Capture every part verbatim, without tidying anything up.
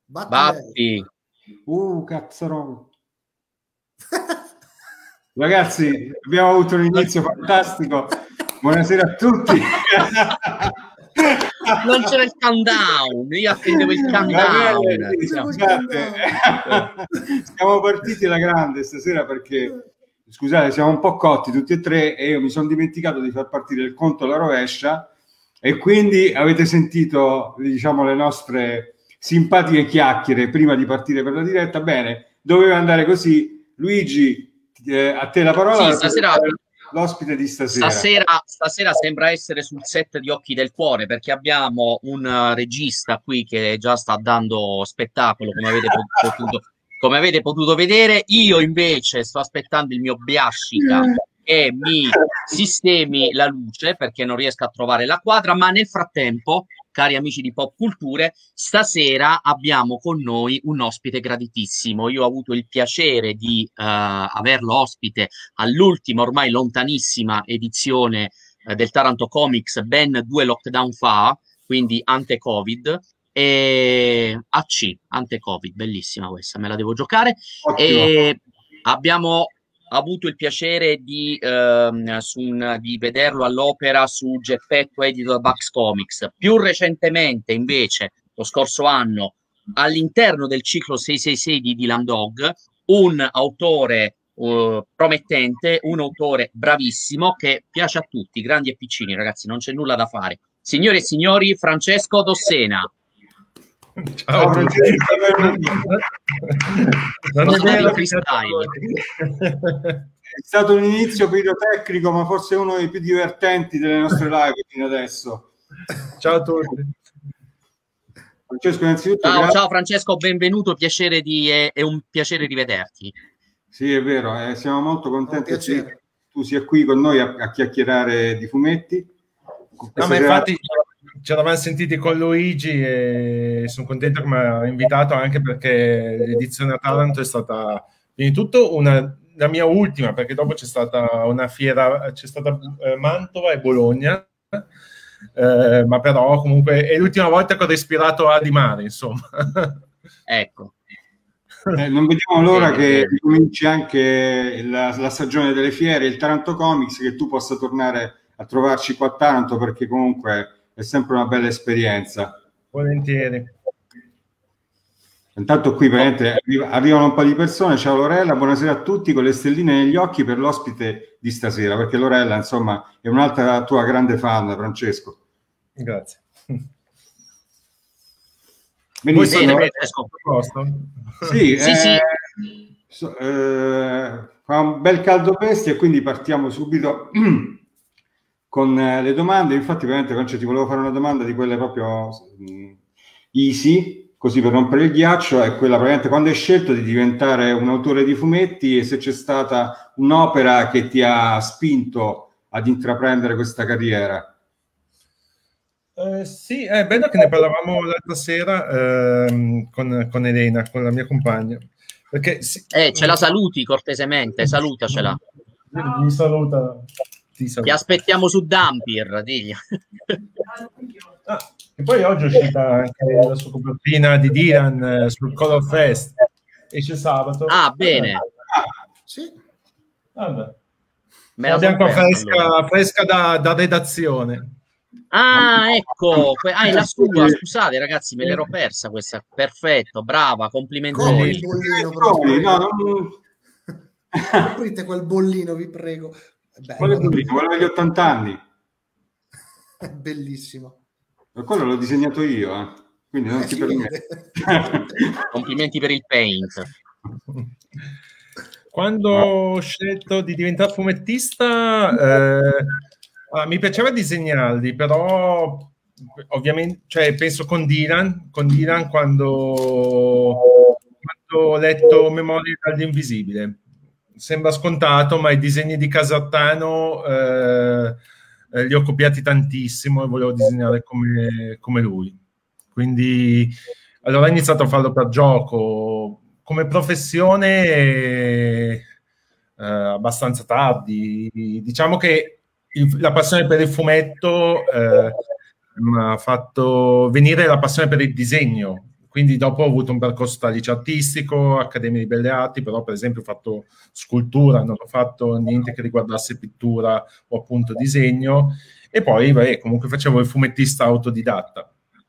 Batti. Uh, cazzarola. Ragazzi, abbiamo avuto un inizio fantastico. Buonasera a tutti. Non c'era il countdown, io attendevo il countdown. Bene, scusate. Siamo partiti alla grande stasera perché, scusate, siamo un po' cotti tutti e tre e io mi sono dimenticato di far partire il conto alla rovescia e quindi avete sentito, diciamo, le nostre simpatiche chiacchiere prima di partire per la diretta. Bene, doveva andare così. Luigi, eh, a te la parola. Sì, stasera... L'ospite di stasera. Stasera, stasera sembra essere sul set di Occhi del Cuore, perché abbiamo un uh, regista qui che già sta dando spettacolo, come avete potuto, come avete potuto vedere. Io invece sto aspettando il mio Biascica che mi sistemi la luce, perché non riesco a trovare la quadra, ma nel frattempo, cari amici di Pop Culture, stasera abbiamo con noi un ospite graditissimo. Io ho avuto il piacere di uh, averlo ospite all'ultima, ormai lontanissima edizione uh, del Taranto Comics, ben due lockdown fa, quindi ante-Covid, e A C, ante-Covid, bellissima questa, me la devo giocare. Ottimo. E abbiamo avuto il piacere di, ehm, su un, di vederlo all'opera su Geppetto edito da Bugs Comics. Più recentemente, invece, lo scorso anno, all'interno del ciclo sei sei sei di Dylan Dog, un autore uh, promettente, un autore bravissimo che piace a tutti, grandi e piccini, ragazzi, non c'è nulla da fare. Signore e signori, Francesco Dossena. Ciao, Francesco. Non è vero, è stato un inizio pirotecnico, ma forse uno dei più divertenti delle nostre live fino adesso. Ciao a tutti. Francesco, innanzitutto ciao, ciao Francesco, benvenuto, piacere di, è, è un piacere rivederti. Sì, è vero, eh, siamo molto contenti che tu sia qui con noi a, a chiacchierare di fumetti. No, ma infatti ci eravamo sentiti con Luigi e sono contento che mi ha invitato, anche perché l'edizione a Taranto è stata prima di tutto una, la mia ultima, perché dopo c'è stata una fiera, c'è stata eh, Mantova e Bologna, eh, ma però comunque è l'ultima volta che ho respirato a di mare, insomma. Ecco. Eh, non vediamo l'ora che cominci anche la, la stagione delle fiere, il Taranto Comics, che tu possa tornare a trovarci qua a Taranto, perché comunque è sempre una bella esperienza. Volentieri. Intanto qui veramente arrivano un po' di persone. Ciao Lorella, buonasera a tutti, con le stelline negli occhi per l'ospite di stasera, perché Lorella insomma è un'altra tua grande fan, Francesco. Grazie. Benissimo. Bene, sì, sì, eh, sì. So, eh, fa un bel caldo bestia e quindi partiamo subito con eh, le domande. Infatti veramente Francesco, ti volevo fare una domanda di quelle proprio mh, easy, così per rompere il ghiaccio. È quella praticamente: quando hai scelto di diventare un autore di fumetti e se c'è stata un'opera che ti ha spinto ad intraprendere questa carriera. Uh, sì, è bello che ne parlavamo l'altra sera uh, con, con Elena, con la mia compagna. Perché sì, eh, ce la saluti cortesemente, salutacela. Mi saluta. Ti, Ti aspettiamo su Dampir, digli. Ah, e poi oggi è uscita anche la sua copertina di Dylan uh, sul Color Fest. Esce sabato. Ah, bene. Ah, sì. Vabbè. La bianca fresca, allora. fresca da, da redazione. Ah, ecco, ah, è la sua, scusate ragazzi, me l'ero persa questa, perfetto, brava, complimentoni. Aprite quel bollino, vi prego. Quale bollino? Quello degli ottanta anni. È bellissimo. Per quello l'ho disegnato io, eh. Quindi non eh, ti permette. Complimenti per il paint. Quando ho scelto di diventare fumettista... Eh, Ah, mi piaceva disegnarli, però ovviamente, cioè, penso con Dylan, con Dylan quando, quando ho letto Memorie dall'Invisibile. Sembra scontato, ma i disegni di Casartano eh, eh, li ho copiati tantissimo e volevo disegnare come, come lui. Quindi allora ho iniziato a farlo per gioco. Come professione eh, abbastanza tardi. Diciamo che la passione per il fumetto eh, mi ha fatto venire la passione per il disegno, quindi dopo ho avuto un percorso tra liceo artistico, accademia di belle arti, però per esempio ho fatto scultura, non ho fatto niente che riguardasse pittura o appunto disegno, e poi beh, comunque facevo il fumettista autodidatta.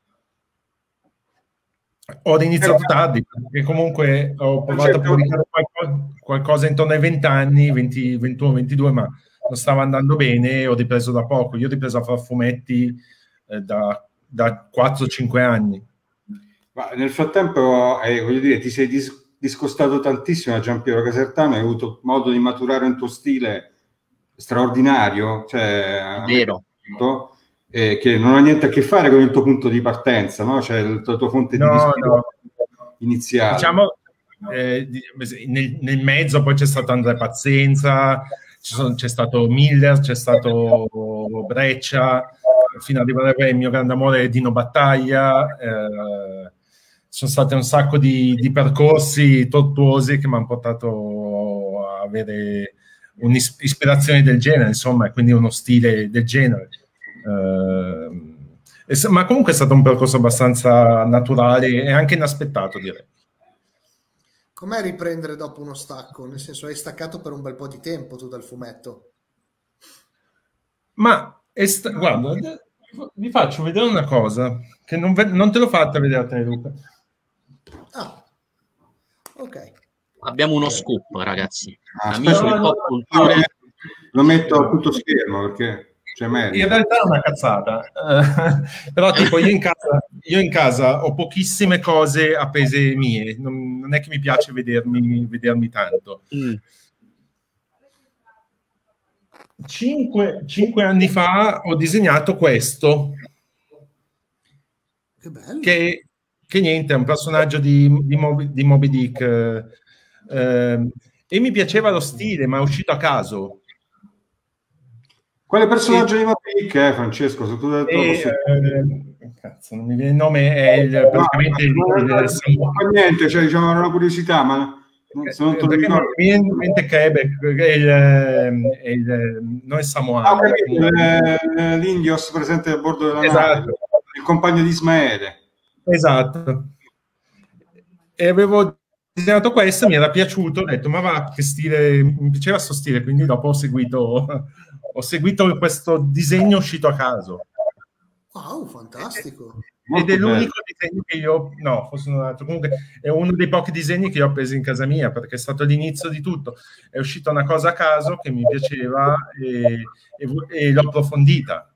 Ho iniziato tardi, perché comunque ho provato a pubblicare qualcosa, qualcosa intorno ai venti anni, venti, ventuno, ventidue, ma non stava andando bene e ho ripreso da poco. Io ho ripreso a fare fumetti eh, da, da quattro cinque anni. Ma nel frattempo, eh, voglio dire, ti sei dis- discostato tantissimo da Giampiero Casertano, hai avuto modo di maturare un tuo stile straordinario, cioè, vero. Eh, che non ha niente a che fare con il tuo punto di partenza, no? Cioè la tua, tua fonte no, di ispirazione no. iniziale. Diciamo, eh, nel, nel mezzo poi c'è stato Andrea Pazienza, c'è stato Miller, c'è stato Breccia, fino ad arrivare il mio grande amore Dino Battaglia. Eh, sono stati un sacco di, di percorsi tortuosi che mi hanno portato a avere un'ispirazione del genere, insomma, e quindi uno stile del genere. Uh, ma comunque è stato un percorso abbastanza naturale e anche inaspettato, direi. Com'è riprendere dopo uno stacco? Nel senso, hai staccato per un bel po' di tempo tu dal fumetto. Ma sta- guarda, vi faccio vedere una cosa che non, ve- non te l'ho fatta vedere a te, Luca. Ah, ok. Abbiamo uno scoop, ragazzi. Ah, Amici no, di no, Pop Culture. no, lo metto a tutto schermo perché c'è merito. In realtà è una cazzata, eh, però tipo io in, casa, io in casa ho pochissime cose appese mie, non, non è che mi piace vedermi, vedermi tanto. Mm. Cinque, cinque anni fa ho disegnato questo, che bello. Che, che niente, è un personaggio di, di, Moby, di Moby Dick, eh, eh, e mi piaceva lo stile, ma è uscito a caso. Quale personaggio e, di Moby Dick è, Francesco? Se tu hai detto, e, posso... eh, cazzo, non mi viene il nome, è il, no, praticamente no, il, no, il, il, non fa niente, cioè diciamo una curiosità, ma se non te lo ricordo. Mi viene in mente Quebec, il, il, non è samoano. Ah, l'Indios presente a bordo della esatto. nave, il compagno di Ismaele. Esatto. E avevo disegnato questo, mi era piaciuto, ho detto ma va, che stile, mi piaceva sto stile, quindi dopo ho seguito, ho seguito questo disegno uscito a caso. Wow, fantastico. Ed è l'unico disegno che io, no, forse un altro, comunque è uno dei pochi disegni che io ho preso in casa mia, perché è stato l'inizio di tutto. È uscita una cosa a caso che mi piaceva e, e, e l'ho approfondita.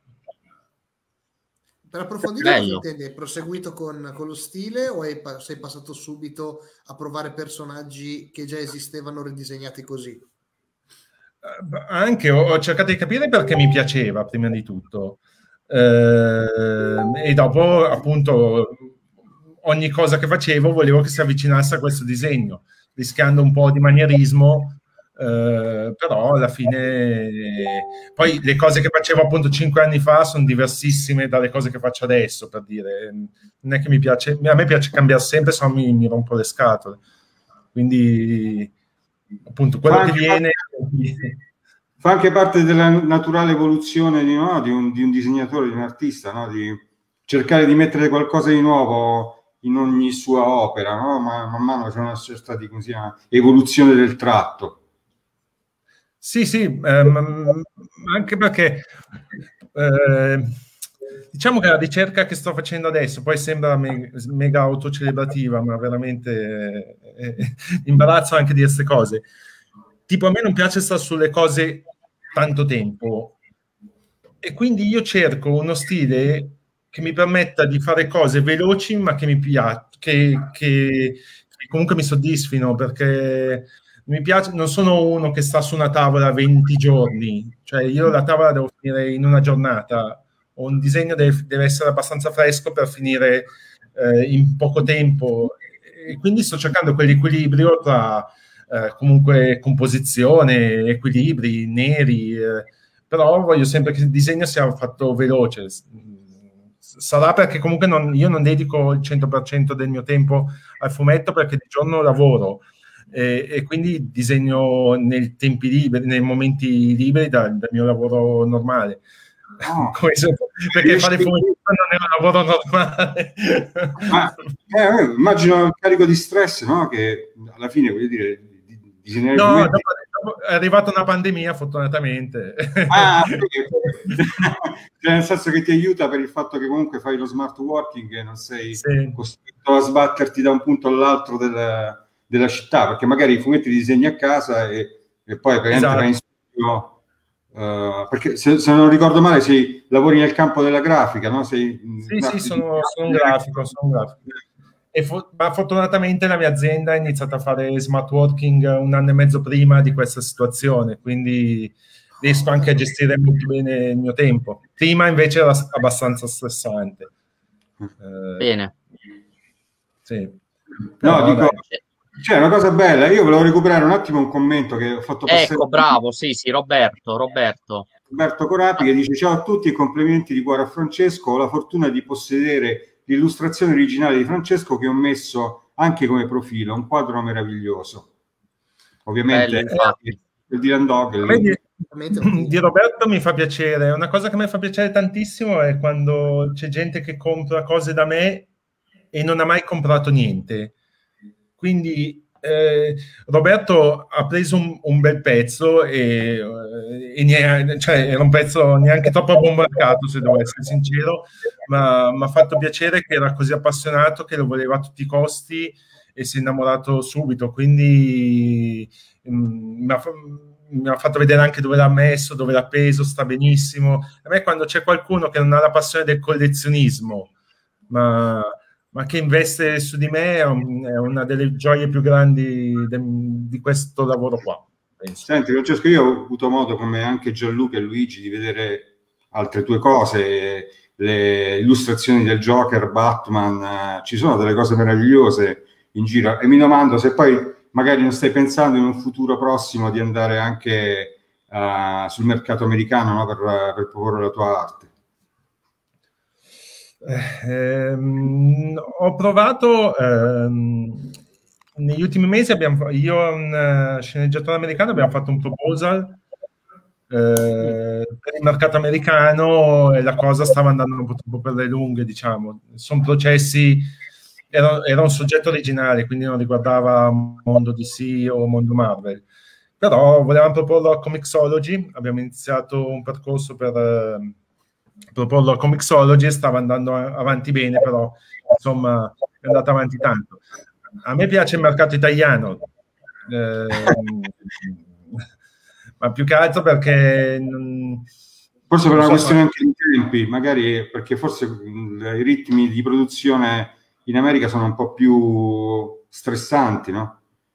Per approfondire, cosa intendi? Hai proseguito con, con lo stile o hai, sei passato subito a provare personaggi che già esistevano ridisegnati così? Anche, ho, ho cercato di capire perché mi piaceva, prima di tutto. Eh, e dopo, appunto, ogni cosa che facevo volevo che si avvicinasse a questo disegno, rischiando un po' di manierismo. Uh, però alla fine poi le cose che facevo appunto cinque anni fa sono diversissime dalle cose che faccio adesso, per dire, non è che mi piace, a me piace cambiare sempre, se no mi, mi rompo le scatole, quindi appunto quello fa che viene parte, fa anche parte della naturale evoluzione di, no, di, un, di un disegnatore, di un artista, no? Di cercare di mettere qualcosa di nuovo in ogni sua opera, no? Ma man mano c'è una certa di, così, una evoluzione del tratto. Sì, sì, ehm, anche perché eh, diciamo che la ricerca che sto facendo adesso poi sembra me, mega autocelebrativa, ma veramente eh, eh, imbarazzo anche di queste cose. Tipo, a me non piace stare sulle cose tanto tempo e quindi io cerco uno stile che mi permetta di fare cose veloci ma che mi piacciono, che, che, che comunque mi soddisfino, perché mi piace, non sono uno che sta su una tavola venti giorni, cioè io la tavola devo finire in una giornata, o un disegno deve, deve essere abbastanza fresco per finire eh, in poco tempo, e quindi sto cercando quell'equilibrio tra eh, comunque composizione, equilibri, neri, eh, però voglio sempre che il disegno sia fatto veloce. Sarà perché comunque non, io non dedico il cento per cento del mio tempo al fumetto, perché di giorno lavoro, E, e quindi disegno nei tempi liberi, nei momenti liberi dal, dal mio lavoro normale. No. Come se, perché fare fumettista non è un lavoro normale. Ma, eh, immagino il carico di stress, no? Che alla fine, voglio dire, disegnare no, fumetti... dopo, dopo è arrivata una pandemia, fortunatamente. Ah, cioè, nel senso che ti aiuta per il fatto che comunque fai lo smart working e non sei sì. costretto a sbatterti da un punto all'altro della, della città, perché magari i fumetti li disegni a casa e, e poi praticamente Esatto. vai in studio. Uh, perché se, se non ricordo male sei, lavori nel campo della grafica, no? Sei, sì, sì, sono, sono un grafico, sono un grafico. E fo- ma fortunatamente la mia azienda ha iniziato a fare smart working un anno e mezzo prima di questa situazione, quindi riesco anche a gestire molto bene il mio tempo. Prima invece era abbastanza stressante. Eh, bene. Sì. Però, no, dico... Dai. C'è una cosa bella, io volevo recuperare un attimo un commento che ho fatto passare. Ecco, bravo, sì, sì, Roberto, Roberto. Roberto Corapi che dice: ciao a tutti e complimenti di cuore a Francesco, ho la fortuna di possedere l'illustrazione originale di Francesco che ho messo anche come profilo, un quadro meraviglioso. Ovviamente Bello, infatti. il Dylan Dog. Di, di Roberto mi fa piacere, una cosa che mi fa piacere tantissimo è quando c'è gente che compra cose da me e non ha mai comprato niente. Quindi eh, Roberto ha preso un, un bel pezzo e, e niente, cioè era un pezzo neanche troppo bombardato, se devo essere sincero, ma mi ha fatto piacere che era così appassionato che lo voleva a tutti i costi e si è innamorato subito, quindi mh, mi, ha, mi ha fatto vedere anche dove l'ha messo, dove l'ha preso, sta benissimo. A me quando c'è qualcuno che non ha la passione del collezionismo, ma... ma che investe su di me è, un, è una delle gioie più grandi de, di questo lavoro qua. Penso. Senti Francesco, io ho avuto modo, come anche Gianluca e Luigi, di vedere altre tue cose, le illustrazioni del Joker, Batman, eh, ci sono delle cose meravigliose in giro e mi domando se poi magari non stai pensando in un futuro prossimo di andare anche uh, sul mercato americano, no, per, per proporre la tua arte. Eh, ho provato ehm, negli ultimi mesi abbiamo, io e un uh, sceneggiatore americano abbiamo fatto un proposal eh, per il mercato americano e la cosa stava andando un po' troppo per le lunghe, diciamo. Sono processi, era, era un soggetto originale, quindi non riguardava mondo D C o mondo Marvel, però volevamo proporlo a Comixology, abbiamo iniziato un percorso per eh, proporlo a Comixology e stava andando avanti bene, però insomma è andato avanti tanto. A me piace il mercato italiano, eh, ma più che altro perché non, forse per non una so, questione anche di tempi, magari perché forse i ritmi di produzione in America sono un po' più stressanti, no?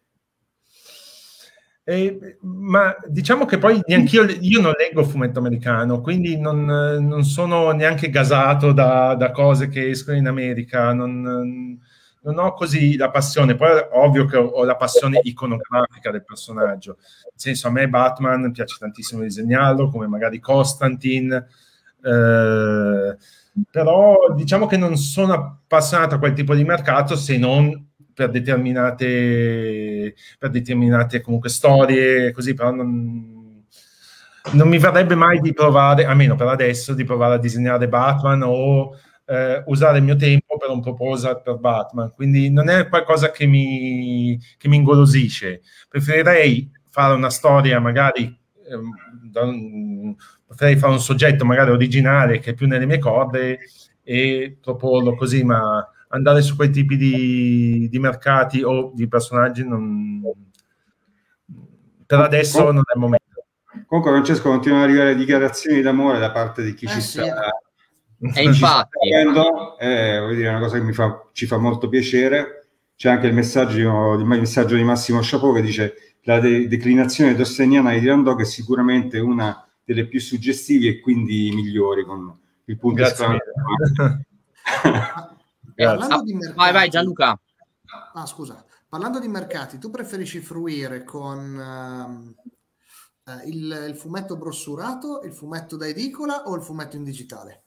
Eh, ma diciamo che poi neanche io, io non leggo fumetto americano, quindi non, non sono neanche gasato da, da cose che escono in America, non, non ho così la passione. Poi ovvio che ho, ho la passione iconografica del personaggio, nel senso a me Batman piace tantissimo disegnarlo, come magari Constantine, eh, però diciamo che non sono appassionato a quel tipo di mercato se non per determinate per determinate comunque storie così, però non, non mi verrebbe mai di provare, almeno per adesso, di provare a disegnare Batman o eh, usare il mio tempo per un proposal per Batman, quindi non è qualcosa che mi, che mi ingolosisce. Preferirei fare una storia magari ehm, da un, preferirei fare un soggetto magari originale che è più nelle mie corde e proporlo così, ma andare su quei tipi di, di mercati o di personaggi non, per adesso non è il momento. Comunque Francesco, continuano ad arrivare dichiarazioni d'amore da parte di chi eh ci sì. sta e infatti vedendo, eh, voglio dire, è una cosa che mi fa, ci fa molto piacere. C'è anche il messaggio, il messaggio di Massimo Chapeau che dice la de- declinazione tosseniana di Dylan Dog è sicuramente una delle più suggestivi e quindi migliori, con il punto esclamativo. Parlando di mercati, vai vai Gianluca. Ah, scusa. Parlando di mercati, tu preferisci fruire con uh, uh, il, il fumetto brossurato, il fumetto da edicola o il fumetto in digitale?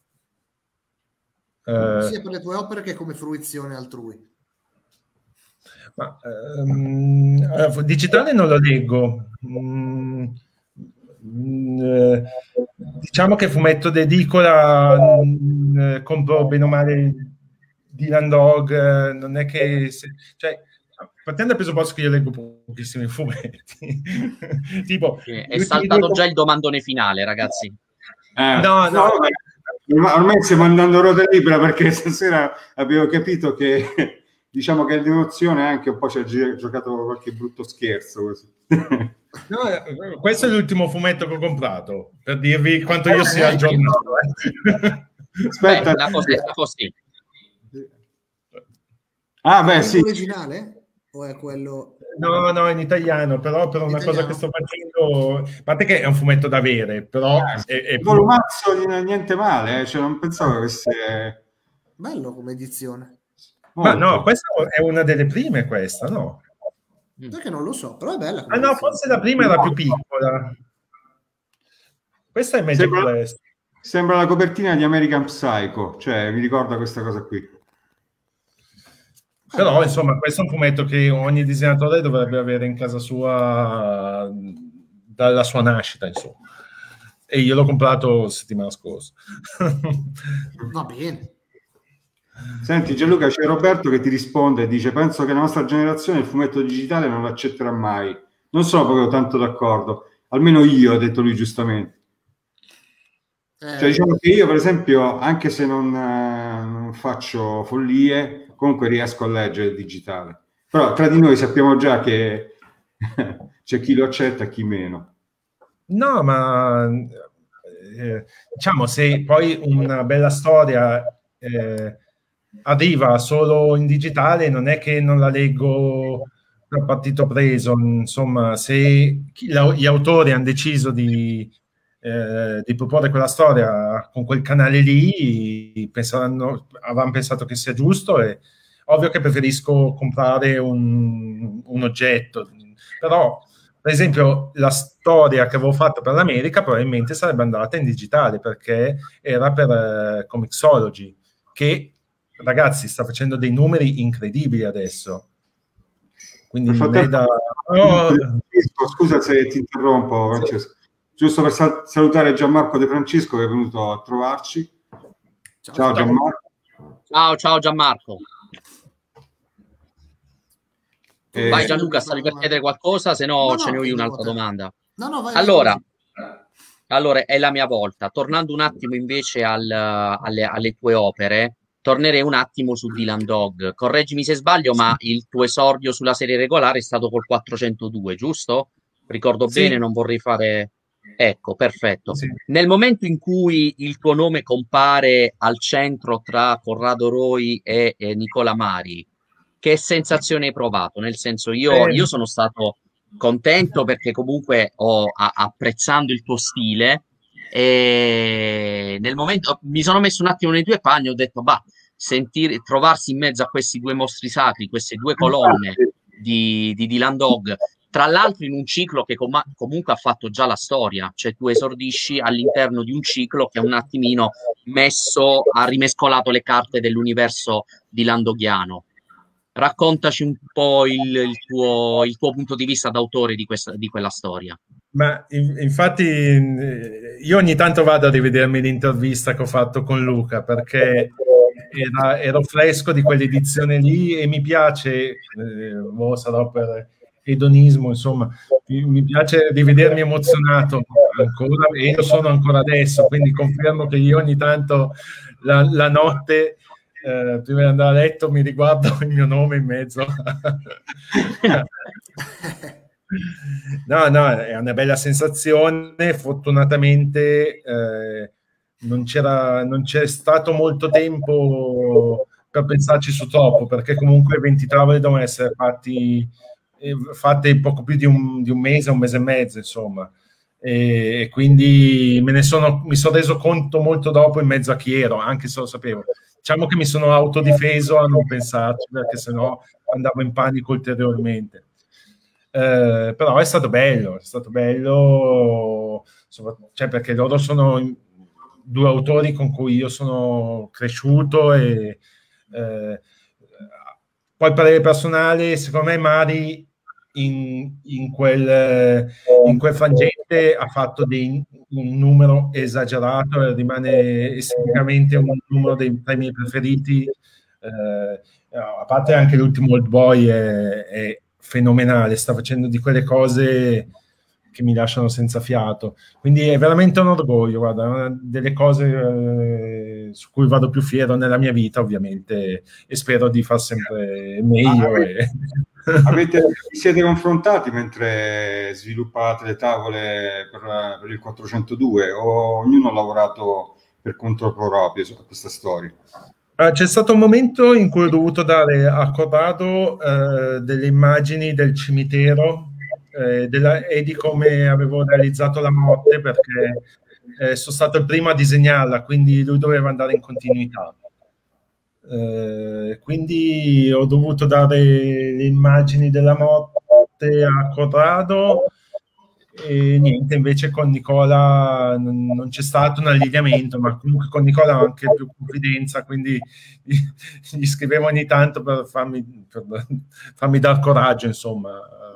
Uh, sia per le tue opere che come fruizione altrui. Ma, um, digitale non lo leggo. Mm, Mm, eh, diciamo che fumetto d'edicola, mm, eh, compro bene o male Dylan Dog, eh, non è che se, cioè, partendo dal presupposto che io leggo pochissimi fumetti tipo È gli ultimi saltato due- già il domandone finale, ragazzi. Eh, No, no. ormai, ormai stiamo andando a ruota libera, perché stasera abbiamo capito che diciamo che l'emozione anche un po' ci ha gi- giocato qualche brutto scherzo così. No, eh, questo è l'ultimo fumetto che ho comprato, per dirvi quanto io sia aggiornato. eh. Aspetta, Beh, la cosetta così. ah beh È sì, originale o è quello? No, no, in italiano, però per una cosa Italiano. che sto facendo, a parte che è un fumetto da avere, però è, è il più- volumazzo niente male, eh, cioè non pensavo che avesse Bello come edizione. Ma molto. no, questa è una delle prime, questa, no? Perché non lo so, però è bella come Ah no, edizione. forse la prima era più piccola. Questa è Magic Sembra, Quest. sembra la copertina di American Psycho, cioè mi ricorda questa cosa qui. Però, insomma, questo è un fumetto che ogni disegnatore dovrebbe avere in casa sua dalla sua nascita, insomma. E io l'ho comprato settimana scorsa. Va bene. Senti Gianluca, c'è Roberto che ti risponde e dice: penso che la nostra generazione il fumetto digitale non l'accetterà mai. Non sono proprio tanto d'accordo, almeno io, ha detto lui giustamente. Eh, Cioè, diciamo che io, per esempio, anche se non, eh, non faccio follie, comunque riesco a leggere il digitale. Però tra di noi sappiamo già che c'è chi lo accetta e chi meno. No, ma eh, diciamo, se poi una bella storia eh, arriva solo in digitale, non è che non la leggo a partito preso. Insomma, se chi- la- gli autori hanno deciso di, eh, di proporre quella storia con quel canale lì, penseranno, avranno pensato che sia giusto, e ovvio che preferisco comprare un, un oggetto, però per esempio la storia che avevo fatto per l'America probabilmente sarebbe andata in digitale, perché era per eh, Comixology, che ragazzi sta facendo dei numeri incredibili adesso, quindi Nel non è da... frattempo, Oh, scusa se ti interrompo, Francesco. Giusto per sal- salutare Gianmarco De Francisco che è venuto a trovarci. ciao, Ciao Gianmarco. Ciao, ciao Gianmarco. Eh, Vai Gianluca, stavi per chiedere qualcosa, se no, No, no, ce ne ho io chiedevo un'altra a te. domanda. No, no, vai, vai, Allora, vai. allora è la mia volta. Tornando un attimo invece al- alle, alle tue opere, tornerei un attimo su Dylan Dog. Correggimi se sbaglio, ma il tuo esordio sulla serie regolare è stato col quattrocentodue, giusto? Ricordo Sì. bene, non vorrei fare... Ecco, perfetto. sì. Nel momento in cui il tuo nome compare al centro tra Corrado Roi e, e Nicola Mari, che sensazione hai provato? Nel senso, io, Eh, io sono stato contento perché comunque ho, a- apprezzando il tuo stile, e nel momento mi sono messo un attimo nei tuoi panni, ho detto, bah, sentire, trovarsi in mezzo a questi due mostri sacri, queste due colonne di, di Dylan Dog, tra l'altro in un ciclo che com- comunque ha fatto già la storia, cioè tu esordisci all'interno di un ciclo che è un attimino messo, ha rimescolato le carte dell'universo di Landoghiano. Raccontaci un po' il, il tuo, il tuo punto di vista d'autore di, questa, di quella storia. Ma in- infatti eh, io ogni tanto vado a rivedermi l'intervista che ho fatto con Luca, perché era- ero fresco di quell'edizione lì e mi piace, eh, boh, sarò per edonismo, insomma, mi, mi piace rivedermi emozionato ancora, e io sono ancora adesso, quindi confermo che io ogni tanto la, la notte, eh, prima di andare a letto, mi riguardo il mio nome in mezzo. No, no, è una bella sensazione. Fortunatamente eh, non c'era, non c'è stato molto tempo per pensarci su troppo, perché comunque venti tavole devono essere fatti, eh, fatte poco più di un, di un mese, un mese e mezzo, insomma. E, e quindi me ne sono, mi sono reso conto molto dopo in mezzo a chi ero, anche se lo sapevo. Diciamo che mi sono autodifeso a non pensarci, perché sennò andavo in panico ulteriormente. Eh, però è stato bello, è stato bello, cioè, perché loro sono due autori con cui io sono cresciuto, e eh, poi parere personale, secondo me Mari in, in, quel, in quel frangente ha fatto dei, un numero esagerato e rimane esteticamente un numero dei, tra i miei preferiti. Eh, a parte anche l'ultimo Old Boy è, è fenomenale, sta facendo di quelle cose che mi lasciano senza fiato, quindi è veramente un orgoglio, guarda, una delle cose eh, su cui vado più fiero nella mia vita, ovviamente, e spero di far sempre meglio. Avete, e... avete, vi siete confrontati mentre sviluppate le tavole per, per il quattrocentodue o ognuno ha lavorato per conto proprio su questa storia? C'è stato un momento in cui ho dovuto dare a Corrado eh, delle immagini del cimitero eh, della, e di come avevo realizzato la morte, perché eh, sono stato il primo a disegnarla, quindi lui doveva andare in continuità. Eh, quindi ho dovuto dare le immagini della morte a Corrado. E niente, invece con Nicola non, non c'è stato un allineamento, ma comunque con Nicola ho anche più confidenza, quindi gli, gli scrivevo ogni tanto per farmi, per farmi dar coraggio, insomma.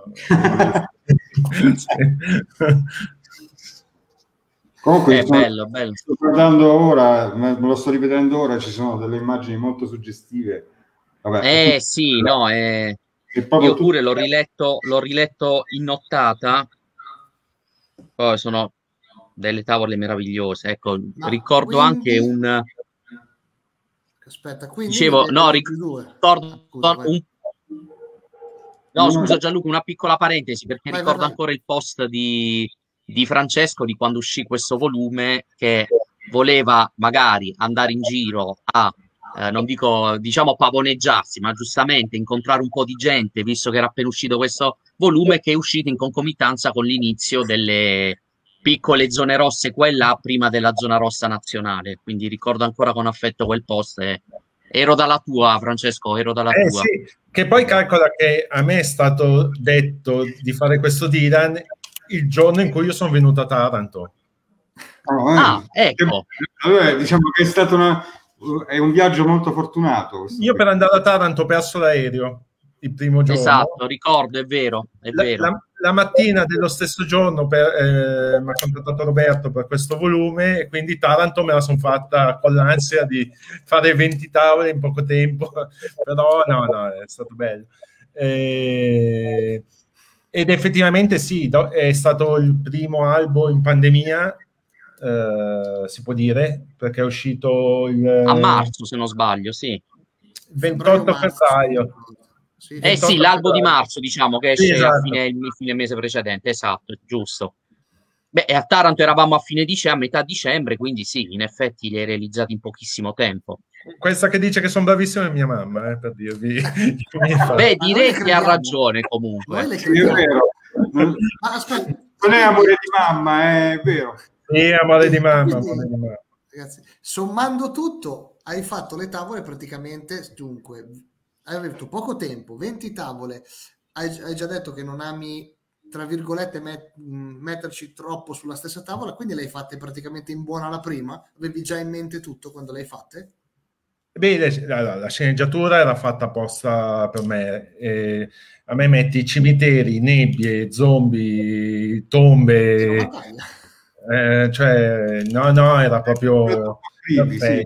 Comunque è sto, bello, bello. Sto guardando ora, me lo sto rivedendo ora, ci sono delle immagini molto suggestive. Vabbè, eh sì, no, è... io pure l'ho riletto, l'ho riletto in nottata. Poi sono delle tavole meravigliose, ecco. Ma ricordo quindi... anche un aspetta, quindi dicevo, no, ricordo scusa, un no, scusa Gianluca, una piccola parentesi, perché vai, ricordo vai, vai. ancora il post di, di Francesco di quando uscì questo volume, che voleva magari andare in giro a eh, non dico, diciamo, pavoneggiarsi, ma giustamente incontrare un po' di gente, visto che era appena uscito questo volume, che è uscito in concomitanza con l'inizio delle piccole zone rosse qua e là prima della zona rossa nazionale. Quindi ricordo ancora con affetto quel post. E ero dalla tua, Francesco, ero dalla eh, tua. Sì. Che poi calcola che a me è stato detto di fare questo Dylan il giorno in cui io sono venuto a Taranto. Oh, eh. Ah, ecco. Allora, diciamo che è stato una... è un viaggio molto fortunato. Io per andare a Taranto ho perso l'aereo il primo giorno. Esatto, ricordo, è vero, è la, vero. La, la mattina dello stesso giorno per, eh, mi ha contattato Roberto per questo volume e quindi Taranto me la sono fatta con l'ansia di fare venti tavole in poco tempo, però no, no, è stato bello. Eh, ed effettivamente sì, è stato il primo albo in pandemia, eh, si può dire, perché è uscito il, a marzo, se non sbaglio, sì. ventotto febbraio. Sì, eh sì, l'albo di marzo, diciamo, che esce sì, esatto. a fine, il fine mese precedente, esatto, giusto. Beh, a Taranto eravamo a fine dicembre, a metà dicembre, quindi sì, in effetti li hai realizzati in pochissimo tempo. Questa che dice che sono bravissima è mia mamma, eh, per dirvi. Beh, direi che ha ragione comunque. Sì, è vero. Non, Ma aspetta, non è amore di mamma, è vero. Sì, amore di mamma, quindi, amore di mamma. Ragazzi, sommando tutto, hai fatto le tavole praticamente, dunque, hai avuto poco tempo, venti tavole, hai, hai già detto che non ami, tra virgolette, met, metterci troppo sulla stessa tavola, quindi le hai fatte praticamente in buona la prima? Avevi già in mente tutto quando le hai fatte? Beh, la, la sceneggiatura era fatta apposta per me. Eh, a me metti cimiteri, nebbie, zombie, tombe. Eh, cioè, no, no, era proprio perfetto.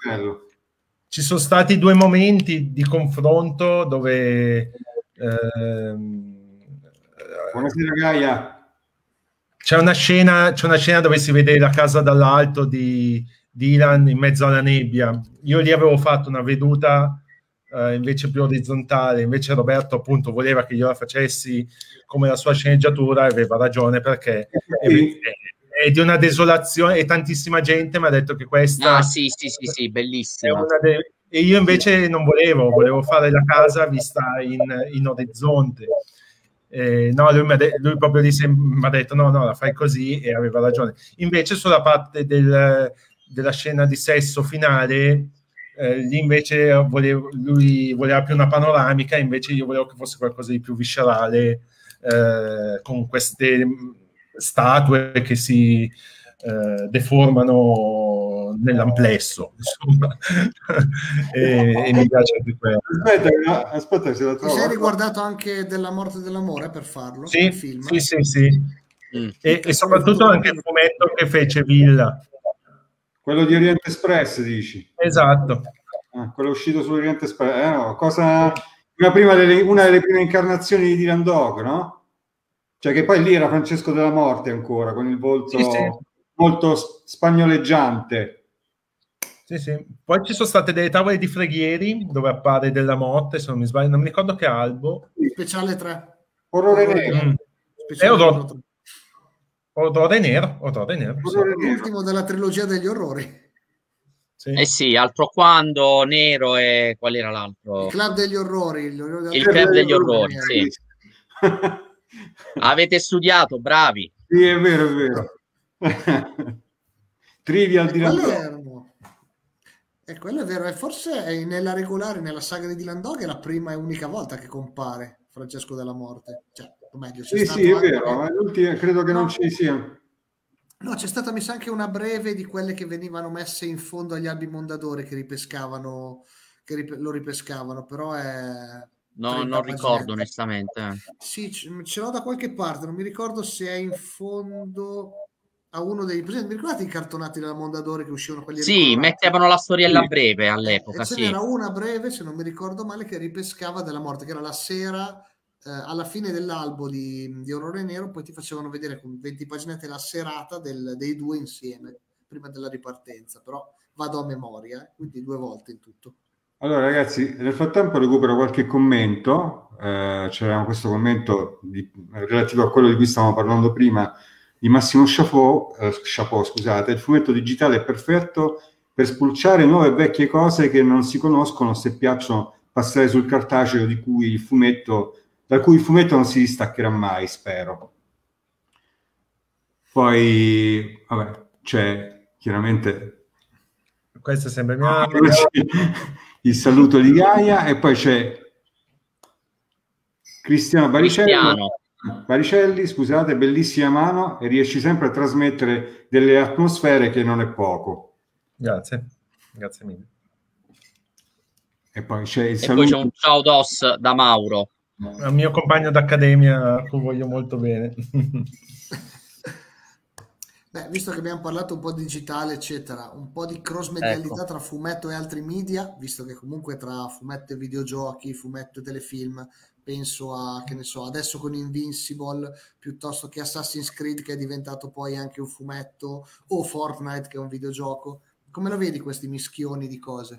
Ci sono stati due momenti di confronto dove ehm, buonasera Gaia. C'è una scena, c'è una scena dove si vede la casa dall'alto di Dylan in mezzo alla nebbia. Io lì avevo fatto una veduta eh, invece più orizzontale, invece Roberto appunto voleva che io la facessi come la sua sceneggiatura e aveva ragione, perché è, è di una desolazione e tantissima gente mi ha detto che questa ah sì sì sì sì bellissima è una de- e io invece non volevo volevo fare la casa vista in, in orizzonte. Eh, no, lui, mi de- lui proprio mi ha detto no, no, la fai così, e aveva ragione. Invece sulla parte del, della scena di sesso finale, eh, lì invece volevo, lui voleva più una panoramica, invece io volevo che fosse qualcosa di più viscerale, eh, con queste statue che si eh, deformano nell'amplesso, insomma. e, e mi piace anche quello. Aspetta, aspetta, se la Ti trovo. sei riguardato anche della morte dell'amore per farlo? Sì, il film? sì, sì, sì. Mm. E, e soprattutto anche il fumetto che fece Villa. Quello di Orient Express, dici? Esatto. Ah, quello uscito su Orient Express. Eh, no, cosa... una, prima delle, una delle prime incarnazioni di Dylan Dog, no? Cioè che poi lì era Francesco della Morte ancora, con il volto Sì, sì. molto spagnoleggiante. Sì, sì. Poi ci sono state delle tavole di preghieri dove appare Della Morte, se non mi sbaglio, non mi ricordo che albo. Speciale tre. Orrore nero. Mm. Speciale E odor- numero tre. Odore nero, odore nero. Sì. Orrore nero. L'ultimo della trilogia degli orrori. Sì. Eh sì, altro quando, nero e qual era l'altro? Il club degli orrori. gli orrori Il della- club degli orrori, Eh, sì. Avete studiato, bravi. Sì, è vero, è vero. Trivial E di quelle Dylan erano... E quello è vero, e forse è nella regolare, nella saga di Dylan Dog, è la prima e unica volta che compare Francesco della Morte. Cioè, o meglio, c'è Sì, stato sì, è anche- vero, ma l'ultima credo che No. non ci sia. No, c'è stata mi sa anche una breve di quelle che venivano messe in fondo agli albi Mondadori che ripescavano, che rip- lo ripescavano, però è... No, trenta non ricordo paginette. onestamente. eh. Sì, ce ce l'ho da qualche parte, non mi ricordo se è in fondo a uno dei... presenti, mi ricordate i cartonati della Mondadori che uscivano quelli Sì, ricolorati? mettevano la storiella Sì. breve Eh, all'epoca, e ce sì. n'era una breve, se non mi ricordo male, che ripescava della morte, che era la sera, eh, alla fine dell'albo di, di Orrore Nero, poi ti facevano vedere con venti paginette la serata del- dei due insieme, prima della ripartenza, però vado a memoria, eh, quindi due volte in tutto. Allora, ragazzi, nel frattempo recupero qualche commento. Eh, c'era questo commento di- relativo a quello di cui stavamo parlando prima di Massimo Chapeau, eh, Chapeau, scusate. Il fumetto digitale è perfetto per spulciare nuove e vecchie cose che non si conoscono, se piacciono passare sul cartaceo, di cui il fumetto, da cui il fumetto non si distaccherà mai, spero. Poi, vabbè, c'è chiaramente Questa è sempre mia... il saluto di Gaia, e poi c'è Cristiano Baricello. Cristiano. Baricelli, scusate, bellissima mano, e riesci sempre a trasmettere delle atmosfere che non è poco. Grazie, grazie mille. E poi c'è il E saluto. poi c'è un ciao dos da Mauro. È un mio compagno d'accademia a cui voglio molto bene. Beh, visto che abbiamo parlato un po' di digitale, eccetera, un po' di cross medialità Ecco. tra fumetto e altri media, visto che comunque tra fumetto e videogiochi, fumetto e telefilm, penso a, che ne so, adesso con Invincible, piuttosto che Assassin's Creed, che è diventato poi anche un fumetto, o Fortnite, che è un videogioco. Come lo vedi questi mischioni di cose?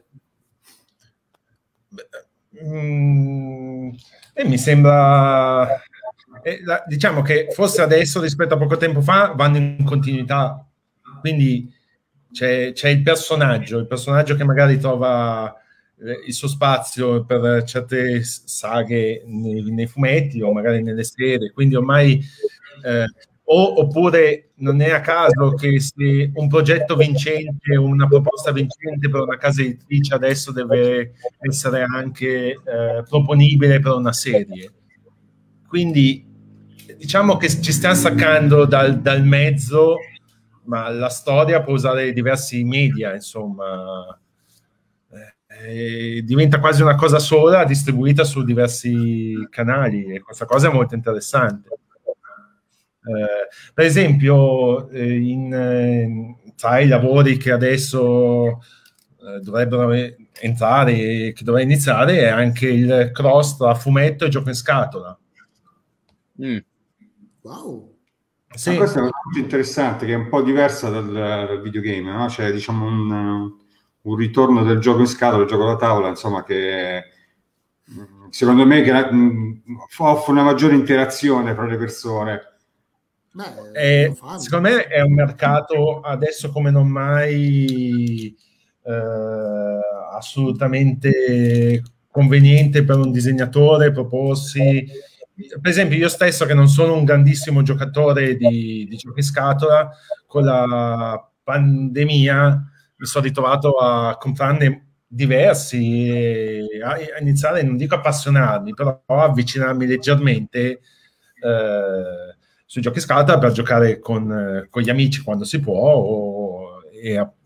Mm, e mi sembra, eh, la- diciamo che forse adesso rispetto a poco tempo fa vanno in continuità, quindi c'è, c'è il personaggio, il personaggio che magari trova eh, il suo spazio per certe s- saghe nei, nei fumetti o magari nelle serie, quindi ormai eh, o, oppure non è a caso che se un progetto vincente o una proposta vincente per una casa editrice adesso deve essere anche eh, proponibile per una serie. Quindi diciamo che ci stiamo staccando dal, dal mezzo, ma la storia può usare diversi media, insomma. Eh, diventa quasi una cosa sola distribuita su diversi canali, e questa cosa è molto interessante. Eh, per esempio, eh, in, eh, tra i lavori che adesso eh, dovrebbero entrare e che dovrà iniziare è anche il cross tra fumetto e gioco in scatola. Mm. Wow! Sì, Ma questa è una cosa molto interessante, che è un po' diversa dal, dal videogame, no? Cioè, diciamo, un, un ritorno del gioco in scatola, del gioco da tavola, insomma, che mh, secondo me che, mh, offre una maggiore interazione fra le persone. Beh, Eh, lo fanno. secondo me è un mercato adesso come non mai eh, assolutamente conveniente per un disegnatore proporsi. Per esempio, io stesso, che non sono un grandissimo giocatore di, di giochi in scatola, con la pandemia mi sono ritrovato a comprarne diversi e a, a iniziare, non dico appassionarmi, però a avvicinarmi leggermente eh, sui giochi in scatola per giocare con, eh, con gli amici quando si può, o, e,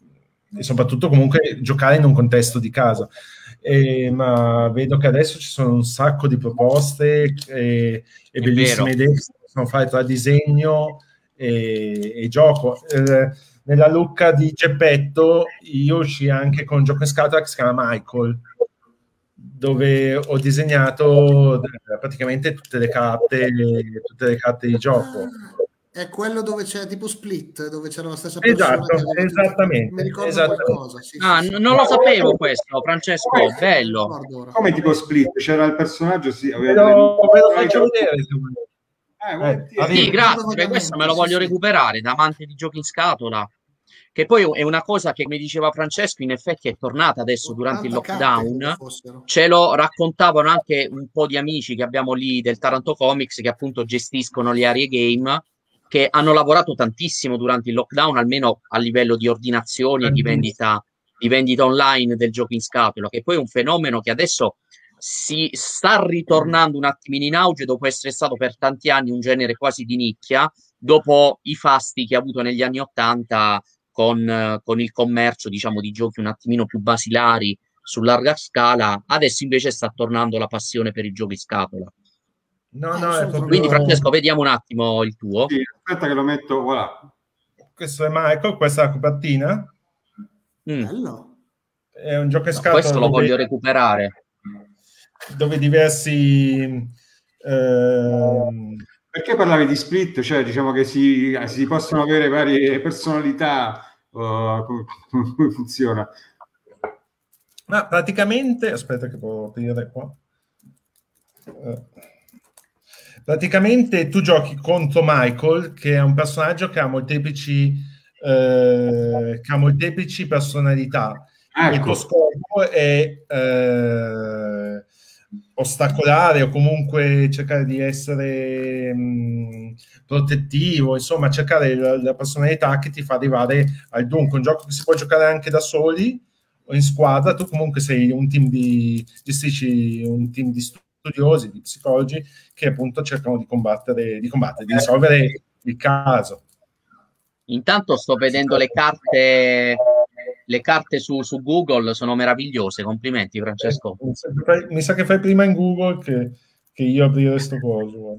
e soprattutto comunque giocare in un contesto di casa. Eh, ma vedo che adesso ci sono un sacco di proposte e, e bellissime idee che si possono fare tra disegno e, e gioco. Eh, nella Lucca di Geppetto io uscii anche con un gioco in scatola che si chiama Michael, dove ho disegnato praticamente tutte le carte, tutte le carte di gioco. È quello dove c'è tipo Split, dove c'era la stessa persona. Esatto, che esattamente. Tutti... Mi ricordo esattamente. qualcosa. Sì, ah, sì, n- sì. non lo sapevo questo, Francesco, Come, bello. Come tipo Split? C'era il personaggio, sì, Ve lo, ve lo faccio vedere. Eh, eh, sì, grazie, questo me lo voglio sì, recuperare da amante di giochi in scatola. Che poi è una cosa che mi diceva Francesco, in effetti è tornata adesso durante il lockdown. Ce lo raccontavano anche un po' di amici che abbiamo lì del Taranto Comics, che appunto gestiscono le aree game, che hanno lavorato tantissimo durante il lockdown, almeno a livello di ordinazioni e di vendita, di vendita online del gioco in scatola, che poi è un fenomeno che adesso si sta ritornando un attimino in auge dopo essere stato per tanti anni un genere quasi di nicchia, dopo i fasti che ha avuto negli anni Ottanta con, con il commercio, diciamo, di giochi un attimino più basilari su larga scala. Adesso invece sta tornando la passione per i giochi in scatola. No, no, è proprio... Quindi Francesco, vediamo un attimo il tuo. Sì, aspetta che lo metto, voilà. Questo è Michael, questa è la copertina. Mm. È un gioco in no, scatola. Questo lo dove, voglio recuperare. Dove diversi... Ehm... Perché parlavi di Split? Cioè, diciamo che si, si possono avere varie personalità, uh, come, come funziona? Ma praticamente, aspetta che può aprire qua. Uh, praticamente tu giochi contro Michael, che è un personaggio che ha molteplici, eh, che ha molteplici personalità. Ecco. Il tuo scopo è eh, ostacolare o comunque cercare di essere mh, protettivo, insomma cercare la, la personalità che ti fa arrivare al dunque. Un gioco che si può giocare anche da soli o in squadra. Tu comunque sei un team di gestisci un team di studiosi, di psicologi che appunto cercano di combattere, di combattere, di risolvere il caso. Intanto sto vedendo le carte, le carte su, su Google, sono meravigliose. Complimenti, Francesco. Mi sa che fai, mi sa che fai prima in Google che, che io aprire sto coso.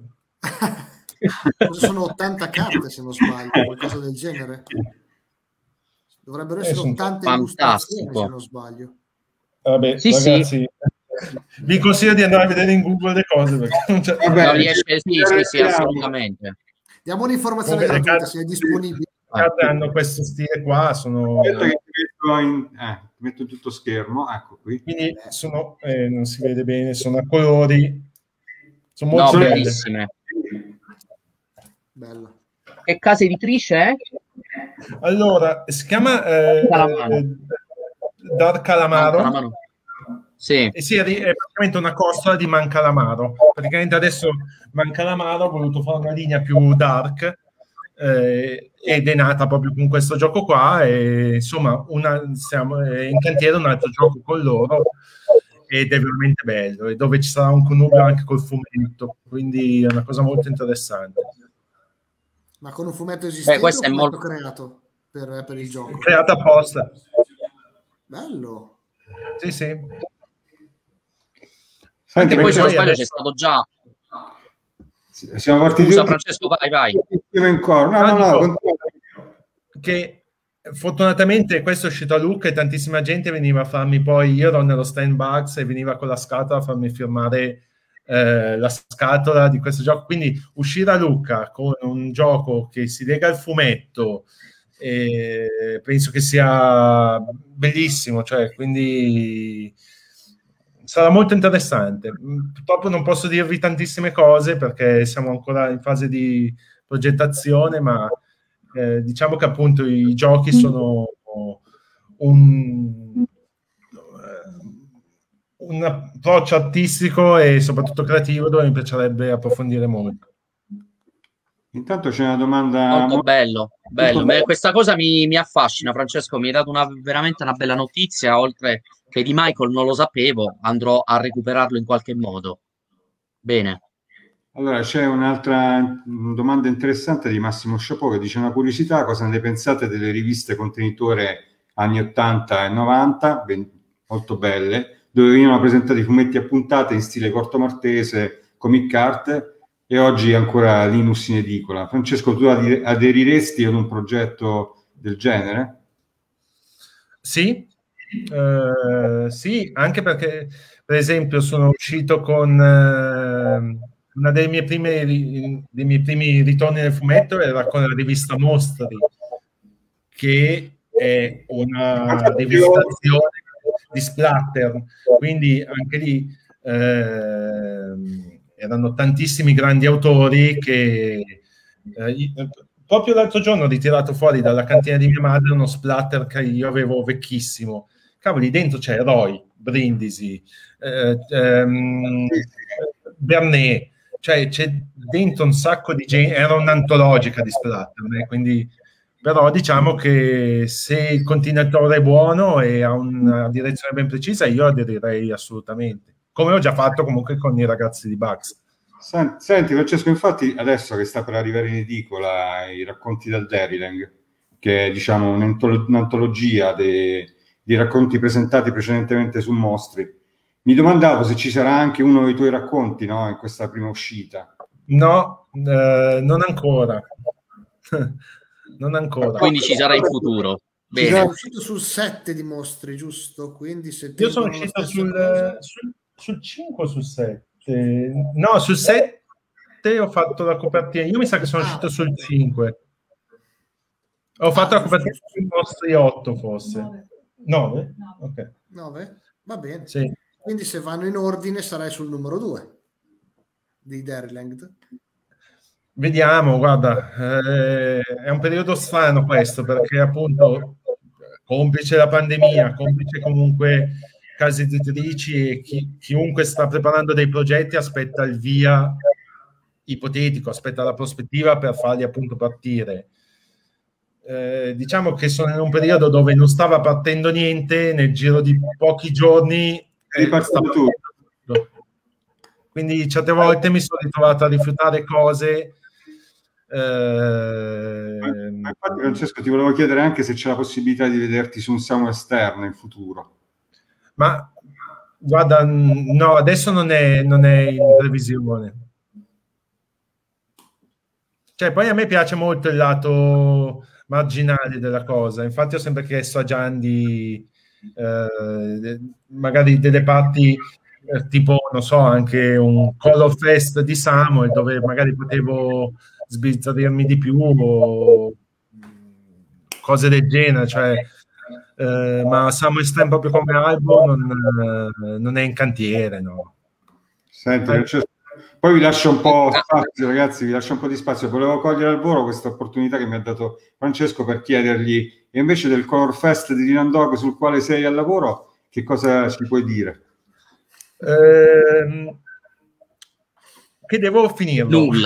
Sono ottanta carte, se non sbaglio, qualcosa del genere. Dovrebbero essere eh, ottanta illustrazioni, se non sbaglio. Vabbè, sì, ragazzi, sì. Vi consiglio di andare a vedere in Google le cose perché non c'è... Vabbè, no, riesce, sì, sì, sì, assolutamente. Diamo un'informazione Come gratuita, se è disponibile. Le hanno questo stile qua, sono... Che ti metto, in... eh, ti metto tutto schermo, ecco qui. Quindi sono, eh, non si vede bene, sono a colori, sono molto no, belle. bellissime. Bello. Che casa editrice è? Allora, si chiama eh, Dark Calamaro. Calamaro. Sì. E sì, è praticamente una costola di Mancalamaro. Praticamente adesso Mancalamaro ha voluto fare una linea più dark eh, ed è nata proprio con questo gioco qua e insomma una, siamo è in cantiere un altro gioco con loro ed è veramente bello e dove ci sarà un connubio anche col fumetto, quindi è una cosa molto interessante. Ma con un fumetto esistente Beh, questo o un è fumetto molto creato per, per il gioco? Creato apposta. Bello. Sì, sì. Anche poi se non sbaglio c'è stato già. Siamo partiti. Scusa Francesco, vai, vai. No, no, no, che fortunatamente questo è uscito a Lucca e tantissima gente veniva a farmi, poi io ero nello stand Bugs e veniva con la scatola a farmi firmare eh, la scatola di questo gioco, quindi uscire a Lucca con un gioco che si lega al fumetto eh, penso che sia bellissimo, cioè quindi sarà molto interessante. Purtroppo non posso dirvi tantissime cose perché siamo ancora in fase di progettazione, ma eh, diciamo che appunto i giochi sono un, un approccio artistico e soprattutto creativo dove mi piacerebbe approfondire molto. Intanto c'è una domanda molto, molto bello, bello. Molto questa cosa mi, mi affascina, Francesco, mi hai dato una, veramente una bella notizia, oltre che di Michael non lo sapevo, andrò a recuperarlo in qualche modo. Bene. Allora c'è un'altra domanda interessante di Massimo Sciapò che dice: una curiosità, cosa ne pensate delle riviste contenitore anni ottanta e novanta, ben, molto belle, dove venivano presentati fumetti a puntate in stile corto maltese, comic art, e oggi ancora Linus in edicola. Francesco, tu aderiresti ad un progetto del genere? Sì, eh, sì, anche perché, per esempio, sono uscito con eh, una dei miei primi, dei miei primi ritorni nel fumetto era con la rivista Mostri, che è una rivistazione di splatter, quindi anche lì eh, erano tantissimi grandi autori che eh, proprio l'altro giorno ho ritirato fuori dalla cantina di mia madre uno splatter che io avevo vecchissimo. Cavoli, dentro c'è Roy, Brindisi, eh, ehm, Bernet, cioè c'è dentro un sacco di gente, era un'antologica di splatter, né? Quindi, però diciamo che se il continuatore è buono e ha una direzione ben precisa, io aderirei assolutamente, come ho già fatto comunque con i ragazzi di Bugs. Senti Francesco, infatti adesso che sta per arrivare in edicola i racconti del Dairyland, che è diciamo un'antologia dei, di racconti presentati precedentemente su Mostri, mi domandavo se ci sarà anche uno dei tuoi racconti, no, in questa prima uscita. No, eh, non ancora. Non ancora. Quindi ci sarà in futuro. Bene. Sei uscito sul sette di Mostri, giusto? Quindi se io sono uscito sul, sul, sul cinque o sul sette. No, sul sette ho fatto la copertina. Io mi sa che sono ah, uscito sul cinque. Ho fatto ah, la copertina sui Mostri otto, forse. nove? Ok. nove? Va bene. Sì. Quindi se vanno in ordine sarai sul numero due di Dairyland. Vediamo, guarda, eh, è un periodo strano questo, perché appunto complice la pandemia, complice comunque case editrici e chi, chiunque sta preparando dei progetti aspetta il via ipotetico, aspetta la prospettiva per farli appunto partire. Eh, diciamo che sono in un periodo dove non stava partendo niente, nel giro di pochi giorni è partito tutto. Quindi certe volte mi sono ritrovato a rifiutare cose. Eh... Ma infatti Francesco ti volevo chiedere anche se c'è la possibilità di vederti su un Samuel Stern in futuro. Ma guarda, no, adesso non è, non è in previsione. Cioè, poi a me piace molto il lato marginale della cosa. Infatti ho sempre chiesto a Gian di eh, magari delle parti eh, tipo, non so, anche un Color Fest di Samuel dove magari potevo sbizzarrirmi di più o cose del genere, cioè eh, ma Samuel Stern proprio come album non, non è in cantiere, no. Senti, Francesco, poi vi lascio un po' spazio, ragazzi, vi lascio un po' di spazio. Volevo cogliere al volo questa opportunità che mi ha dato Francesco per chiedergli, e invece del Color Fest di Dylan Dog sul quale sei al lavoro, che cosa ci puoi dire? Eh, che devo finirlo. Nulla.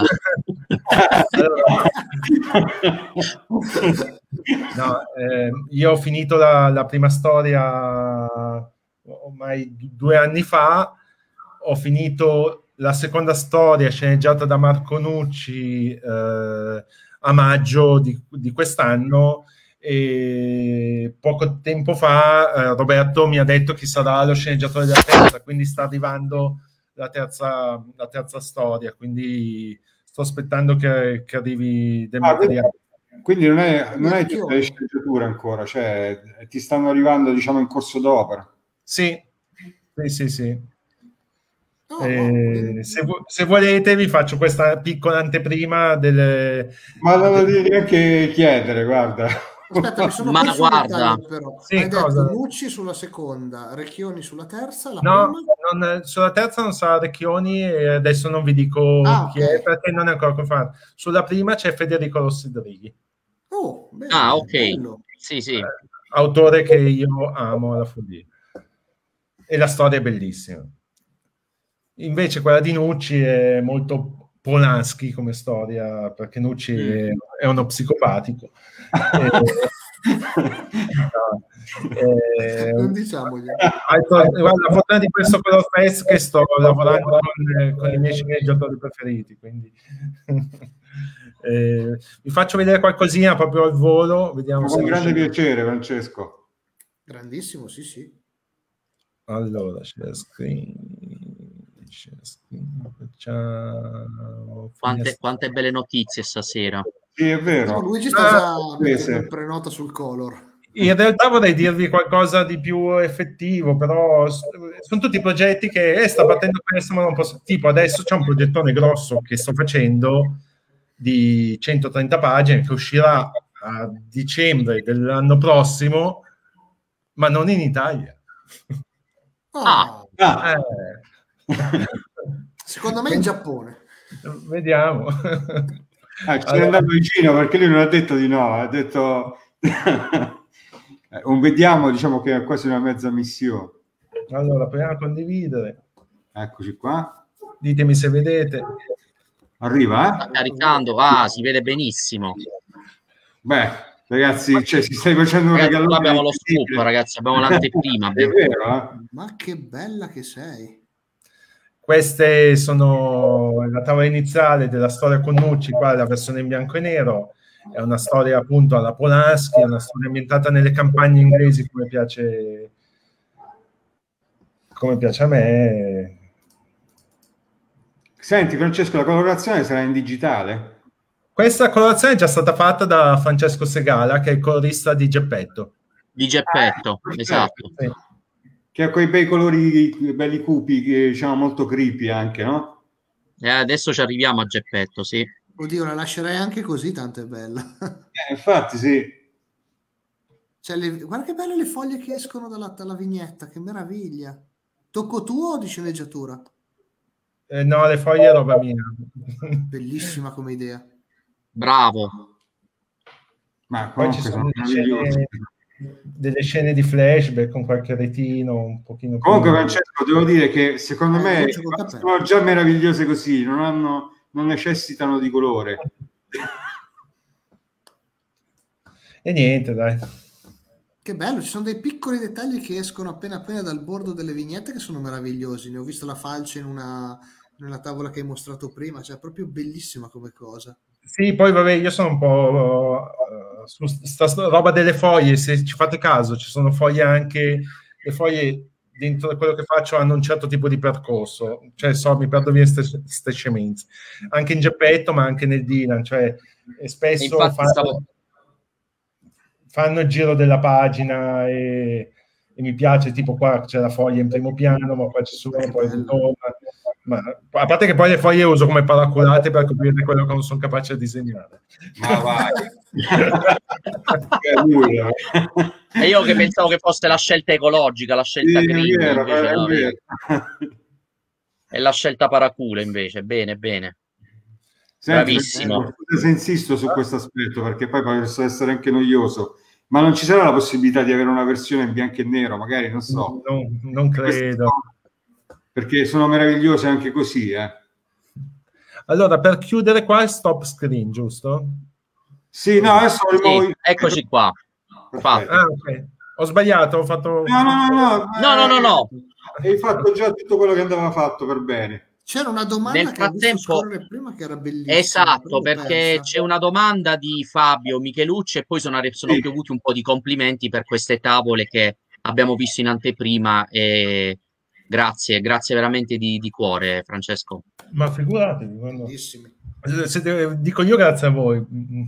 No, eh, io ho finito la, la prima storia ormai due anni fa, ho finito la seconda storia sceneggiata da Marco Nucci eh, a maggio di, di quest'anno, e poco tempo fa eh, Roberto mi ha detto che sarà lo sceneggiatore della terza, quindi sta arrivando la terza, la terza storia, quindi sto aspettando che, che arrivi del ah, materiale. Quindi non è, non è tutte le sceneggiature ancora, cioè ti stanno arrivando diciamo in corso d'opera. Sì, sì, sì, sì. Oh, eh, se, se volete vi faccio questa piccola anteprima delle... Ma non lo devi neanche chiedere, guarda. Aspetta, mi sono ma guarda, però. Sì, hai cosa? detto Nucci sulla seconda, Recchioni sulla terza, la no, prima? non, sulla terza non sarà Recchioni e adesso non vi dico ah, chi okay. è perché non è ancora confermato. Sulla prima c'è Federico Rossidrighi. Oh, bene, ah, ok. bello. Sì, sì. Eh, autore che io amo alla follia. E la storia è bellissima. Invece quella di Nucci è molto Polanski come storia, perché Nucci mm. è, è uno psicopatico. eh, non diciamogli. La fortuna di questo Color Fest che sto lavorando con, con i miei sceneggiatori preferiti, quindi eh, vi faccio vedere qualcosina proprio al volo, vediamo con se grande riuscite. piacere, Francesco. Grandissimo, sì, sì. Allora, share screen, share screen, facciamo Quante, quante belle notizie stasera. Sì, è vero. No, Luigi sta Ah, già mettendo sì. il prenota sul color. In realtà vorrei dirvi qualcosa di più effettivo, però s- sono tutti progetti che eh, sta partendo questo, ma non posso. Tipo, adesso c'è un progettone grosso che sto facendo di centotrenta pagine che uscirà a dicembre dell'anno prossimo, ma non in Italia. Ah. Oh, Ah. Eh. secondo me in Giappone. Vediamo. Ah, ci Allora- è andato vicino perché lui non ha detto di no, ha detto un vediamo, diciamo che è quasi una mezza missione. Allora, proviamo a condividere. Eccoci qua. Ditemi se vedete. Arriva, Sta eh? caricando, ah, si vede benissimo. Beh, ragazzi, cioè, si stai facendo un Ragazzi, regalo. qua abbiamo lo scoop, ragazzi, abbiamo l'anteprima. È vero, eh? Ma che bella che sei. Queste sono la tavola iniziale della storia con Nucci, qua è la versione in bianco e nero. È una storia appunto alla Polanski, è una storia ambientata nelle campagne inglesi come piace, come piace a me. Senti, Francesco, la colorazione sarà in digitale? Questa colorazione è già stata fatta da Francesco Segala, che è il colorista di Geppetto. Di Geppetto, Ah, esatto. Sì. Che ha quei bei colori, belli cupi, che diciamo molto creepy anche, no? Eh, adesso ci arriviamo a Geppetto, sì. Oddio, la lascerei anche così, tanto è bella. Eh, infatti, sì. Cioè, le- guarda che belle le foglie che escono dalla, dalla vignetta, che meraviglia. Tocco tuo o di sceneggiatura? Eh, no, le foglie è roba mia. Bellissima come idea. Bravo. Ma Poi ci comunque sono sono delle meravigliosi. scene, delle scene di flashback con qualche retino un pochino più... Comunque, Francesco, devo dire che secondo Eh, me Lucio col cappello. sono già meravigliose così, non hanno, non necessitano di colore. E niente, dai. Che bello, ci sono dei piccoli dettagli che escono appena appena dal bordo delle vignette che sono meravigliosi. Ne ho visto la falce in una, nella tavola che hai mostrato prima, cioè è proprio bellissima come cosa. Sì, poi vabbè, io sono un po' uh, su sta sta roba delle foglie, se ci fate caso, ci sono foglie anche, le foglie dentro quello che faccio hanno un certo tipo di percorso, cioè so, mi perdo via queste scemenze, anche in Geppetto ma anche nel Dylan, cioè e spesso E infatti fanno, stavo- fanno il giro della pagina e, e mi piace, tipo qua c'è la foglia in primo piano, ma poi ci sono poi ritorna. Ma a parte che poi le foglie uso come paraculate per coprire quello che non sono capace di disegnare. Ma vai. E io che pensavo che fosse la scelta ecologica, la scelta Sì, green, è vero, invece è no, vero. vedi. È la scelta paracula invece, bene, bene. Senti, Bravissimo. scusa se insisto su questo aspetto, perché poi possa essere anche noioso, ma non ci sarà la possibilità di avere una versione in bianco e nero, magari, non so. Non, non credo. Perché sono meravigliose anche così, eh. Allora, per chiudere qua è stop screen, giusto? Sì, no, adesso Sì, volevo... eccoci qua. Perfetto. Ah, ok. Ho sbagliato, ho fatto... No, no, no, no. No, no, no, no. Hai fatto già tutto quello che andava fatto per bene. C'era una domanda Nel che ho visto frattempo- scorrere prima che era bellissima. Esatto, però l'ho perché persa. c'è una domanda di Fabio Michelucci e poi sono, arri- sono Sì. piovuti un po' di complimenti per queste tavole che abbiamo visto in anteprima e grazie, grazie veramente di, di cuore, Francesco. Ma figuratevi, quando... Bellissimi. Se- dico io grazie a voi.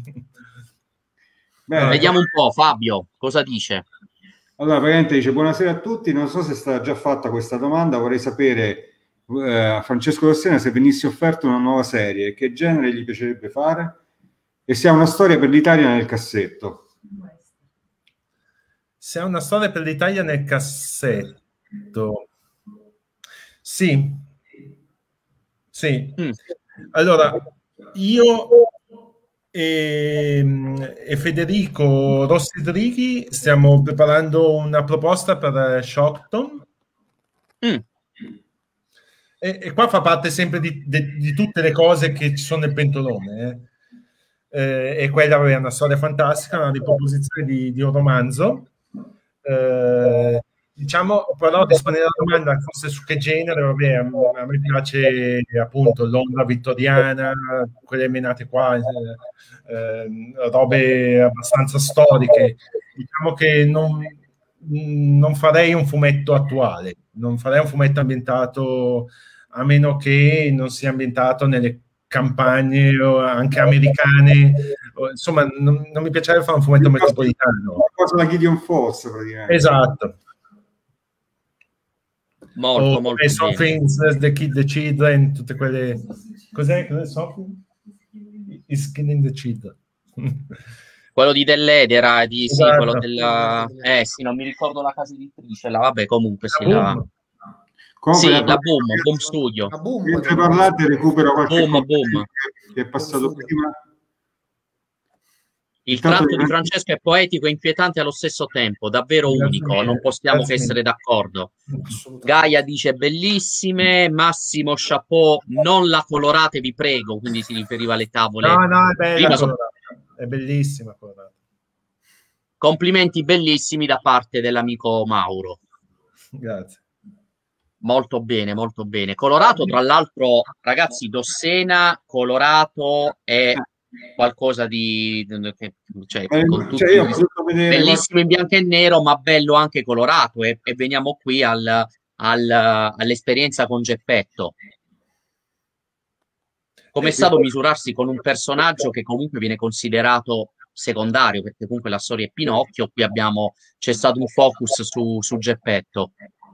Bene, Vediamo un po', Fabio, cosa dice? allora, praticamente dice buonasera a tutti, non so se è stata già fatta questa domanda, vorrei sapere eh, a Francesco Rossena se venisse offerta una nuova serie, che genere gli piacerebbe fare e se ha una storia per l'Italia nel cassetto. Se ha una storia per l'Italia nel cassetto. Sì. Sì. Mm. Allora, io e, e Federico Rossi Drighi stiamo preparando una proposta per Shockton. Mm. E, e qua fa parte sempre di, di, di tutte le cose che ci sono nel pentolone. Eh. Eh, e quella è una storia fantastica, una riproposizione di, di un romanzo. Eh, diciamo, però rispondere alla domanda forse su che genere, vabbè, a, a me piace appunto Londra vittoriana, quelle menate qua, eh, eh, robe abbastanza storiche. Diciamo che non, mh, non farei un fumetto attuale, non farei un fumetto ambientato, a meno che non sia ambientato nelle campagne o anche americane, o, insomma non, non mi piacerebbe fare un fumetto metropolitano. Cosa la Gideon Force praticamente. Esatto. Molto, o molto bene. Something, the Kid, the Children, tutte quelle... Cos'è? Cos'è Something? Is Killing the Children. Quello di Dell'Edera, di, Esatto. sì, quello della... Eh sì, non mi ricordo la casa editrice, la, vabbè, comunque sì, La la... Boom. Comunque, Sì, la Boom, Boom Studio. La boom, mentre parlate recupero qualche Boom, commento boom. che, che è passato prima. Il Intanto tratto di che- Francesco è poetico e inquietante allo stesso tempo, davvero Grazie unico, mille, non possiamo grazie che essere mille. d'accordo. assolutamente. Gaia dice bellissime, Massimo chapeau, non la colorate vi prego, quindi si riferiva alle tavole. No, no, è bella Prima so- colorata. È bellissima colorata. Complimenti bellissimi da parte dell'amico Mauro. Grazie. Molto bene, molto bene. Colorato, tra l'altro, ragazzi, Dossena, colorato è qualcosa di... cioè, eh, con tutti cioè, io ho i- potuto vedere bellissimo in bianco e nero, ma bello anche colorato. E, e veniamo qui al, al- all'esperienza con Geppetto. Come è stato misurarsi con un personaggio che comunque viene considerato secondario, perché comunque la storia è Pinocchio, qui abbiamo, c'è stato un focus su, su Geppetto.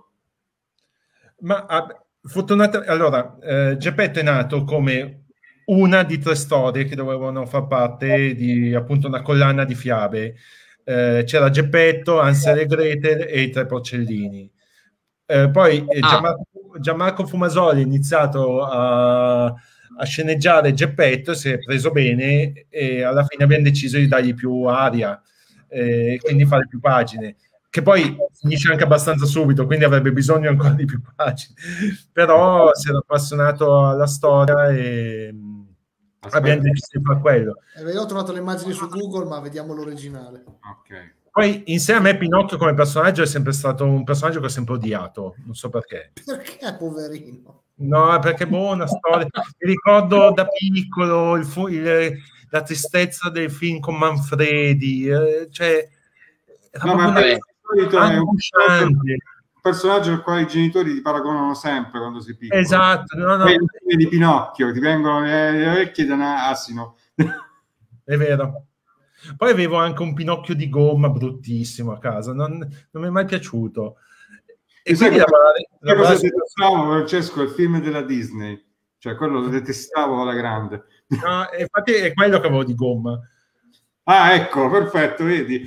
Ma ah, fortunatamente, allora, eh, Geppetto è nato come una di tre storie che dovevano far parte di appunto una collana di fiabe. Eh, c'era Geppetto, Hansel e Gretel e i tre porcellini. Eh, poi eh, Ah. Gianmarco, Gianmarco Fumasoli ha iniziato a, a sceneggiare Geppetto, si è preso bene e alla fine abbiamo deciso di dargli più aria, eh, quindi fare più pagine, che poi finisce anche abbastanza subito, quindi avrebbe bisogno ancora di più pagine. Però si era appassionato alla storia e mh, abbiamo deciso di fare quello. Eh, io ho trovato le immagini su Google, ma vediamo l'originale. Ok. Poi insieme a me Pinocchio come personaggio è sempre stato un personaggio che ho sempre odiato, non so perché. Perché, poverino? No, perché boh, una storia. Mi ricordo da piccolo il fu- il- la tristezza del film con Manfredi, eh, cioè era No, ma proprio di solito è un angosciante. personaggio al quale i genitori ti paragonano sempre quando sei piccolo. Esatto, no, no, Vedi il film di Pinocchio, ti vengono le, le orecchie da un asino. è vero. Poi avevo anche un Pinocchio di gomma bruttissimo a casa, non, non mi è mai piaciuto. E E sai quindi cosa- lavorare- che cosa lavorare- detestavo, Francesco? Il film della Disney, cioè quello lo detestavo alla grande. no, infatti è quello che avevo di gomma. Ah, ecco, perfetto, vedi.